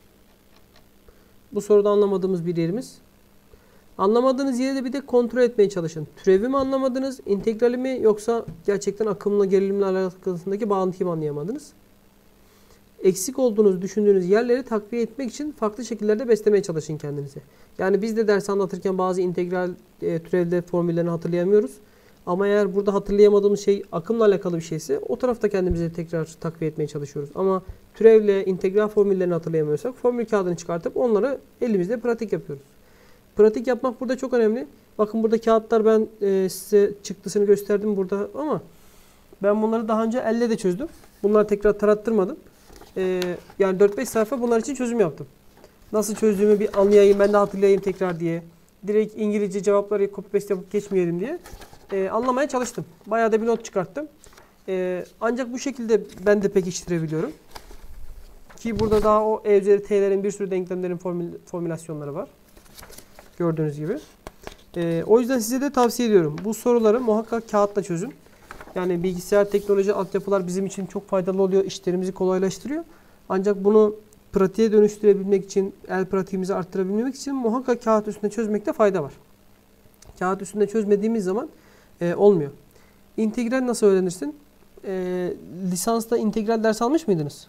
Bu soruda anlamadığımız bir yerimiz. Anlamadığınız yeri de bir de kontrol etmeye çalışın. Türevi mi anlamadınız, integrali mi, yoksa gerçekten akımla gerilimle alakasındaki bağıntıyı mı anlayamadınız? Eksik olduğunuzu düşündüğünüz yerleri takviye etmek için farklı şekillerde beslemeye çalışın kendinizi. Yani biz de ders anlatırken bazı integral e, türevde formüllerini hatırlayamıyoruz. Ama eğer burada hatırlayamadığımız şey akımla alakalı bir şeyse o tarafta kendimizi tekrar takviye etmeye çalışıyoruz. Ama türevle integral formüllerini hatırlayamıyorsak formül kağıdını çıkartıp onları elimizde pratik yapıyoruz. Pratik yapmak burada çok önemli. Bakın burada kağıtlar, ben e, size çıktısını gösterdim burada ama ben bunları daha önce elle de çözdüm. Bunları tekrar tarattırmadım. E, yani dört beş sayfa bunlar için çözüm yaptım. Nasıl çözdüğümü bir anlayayım, ben de hatırlayayım tekrar diye. Direkt İngilizce cevapları copy paste yapıp geçmeyelim diye. Ee, anlamaya çalıştım. Bayağı da bir not çıkarttım. Ee, ancak bu şekilde ben de pekiştirebiliyorum. Ki burada daha o e üzeri t'lerin, bir sürü denklemlerin formül, formülasyonları var. Gördüğünüz gibi. Ee, o yüzden size de tavsiye ediyorum. Bu soruları muhakkak kağıtla çözün. Yani bilgisayar teknoloji altyapılar bizim için çok faydalı oluyor. İşlerimizi kolaylaştırıyor. Ancak bunu pratiğe dönüştürebilmek için, el pratiğimizi arttırabilmek için muhakkak kağıt üstünde çözmekte fayda var. Kağıt üstünde çözmediğimiz zaman e, olmuyor. İntegral nasıl öğrenirsin? E, lisansta integral ders almış mıydınız?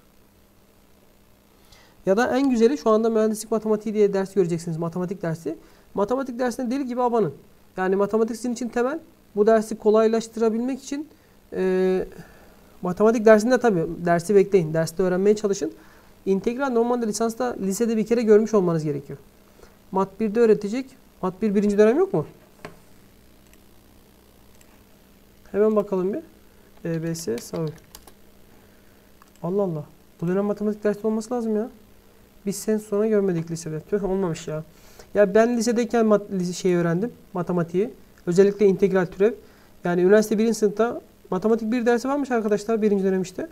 Ya da en güzeli, şu anda mühendislik matematiği diye ders göreceksiniz. Matematik dersi. Matematik dersine deli gibi abanın. Yani matematik sizin için temel. Bu dersi kolaylaştırabilmek için e, matematik dersinde tabii dersi bekleyin. Derste öğrenmeye çalışın. İntegral normalde lisansta, lisede bir kere görmüş olmanız gerekiyor. Mat bir'de öğretecek. Mat bir birinci dönem yok mu? Hemen bakalım bir. E B S sağ. Allah Allah. Bu dönem matematik dersi olması lazım ya. Biz sen sonra görmedik lisede. Tüh, olmamış ya. Ya ben lisedeyken mat şey öğrendim. Matematiği. Özellikle integral türev. Yani üniversite birinci sınıfta matematik bir dersi varmış arkadaşlar. Birinci dönem işte.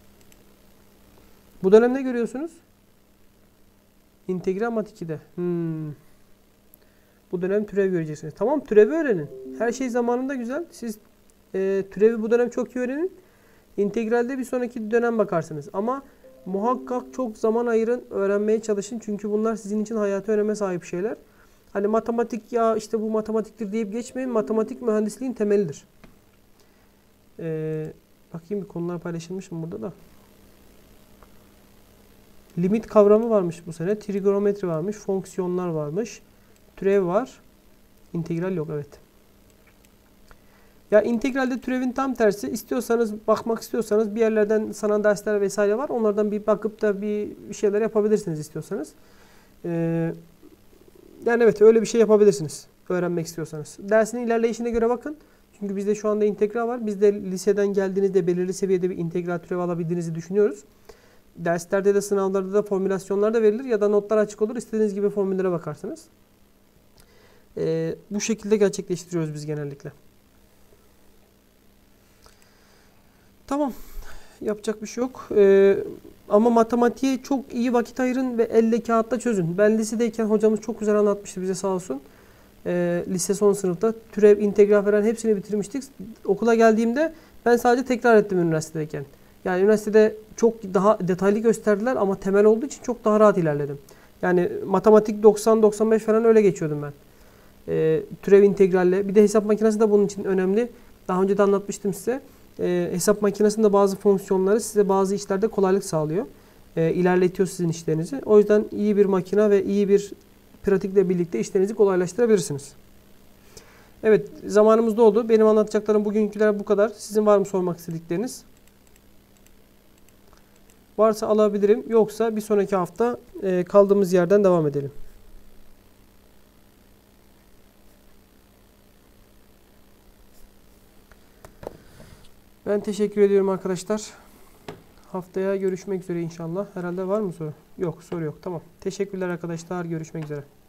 Bu dönem ne görüyorsunuz? İntegral mat iki'de. Hmm. Bu dönem türev göreceksiniz. Tamam, türevi öğrenin. Her şey zamanında güzel. Siz e, türevi bu dönem çok iyi öğrenin. İntegralde bir sonraki dönem bakarsınız. Ama muhakkak çok zaman ayırın. Öğrenmeye çalışın. Çünkü bunlar sizin için hayati öneme sahip şeyler. Hani matematik, ya işte bu matematiktir deyip geçmeyin. Matematik mühendisliğin temelidir. Ee, bakayım bir konular paylaşılmış mı burada da. Limit kavramı varmış bu sene. Trigonometri varmış. Fonksiyonlar varmış. Türev var. İntegral yok, evet. Ya integralde türevin tam tersi. İstiyorsanız, bakmak istiyorsanız bir yerlerden sanal dersler vesaire var. Onlardan bir bakıp da bir şeyler yapabilirsiniz istiyorsanız. Ee, yani evet, öyle bir şey yapabilirsiniz. Öğrenmek istiyorsanız. Dersin ilerleyişine göre bakın. Çünkü bizde şu anda integral var. Biz de liseden geldiğinizde belirli seviyede bir integral türevi alabildiğinizi düşünüyoruz. Derslerde de sınavlarda da formülasyonlar da verilir ya da notlar açık olur. İstediğiniz gibi formüllere bakarsınız. Ee, bu şekilde gerçekleştiriyoruz biz genellikle. Tamam. Yapacak bir şey yok. Ee, ama matematiğe çok iyi vakit ayırın ve elle kağıtta çözün. Ben lisedeyken hocamız çok güzel anlatmıştı bize sağ olsun. Ee, lise son sınıfta türev, integral falan hepsini bitirmiştik. Okula geldiğimde ben sadece tekrar ettim üniversitedeyken. Yani üniversitede çok daha detaylı gösterdiler ama temel olduğu için çok daha rahat ilerledim. Yani matematik doksan doksan beş falan öyle geçiyordum ben. Ee, türev integralle. Bir de hesap makinesi de bunun için önemli. Daha önce de anlatmıştım size. Ee, hesap makinesinde bazı fonksiyonları size bazı işlerde kolaylık sağlıyor. Ee, ilerletiyor sizin işlerinizi. O yüzden iyi bir makine ve iyi bir pratikle birlikte işlerinizi kolaylaştırabilirsiniz. Evet, zamanımız doldu. Benim anlatacaklarım bugünküler bu kadar. Sizin var mı sormak istedikleriniz? Varsa alabilirim. Yoksa bir sonraki hafta e, kaldığımız yerden devam edelim. Ben teşekkür ediyorum arkadaşlar. Haftaya görüşmek üzere inşallah. Herhalde var mı soru? Yok, soru yok. Tamam. Teşekkürler arkadaşlar. Görüşmek üzere.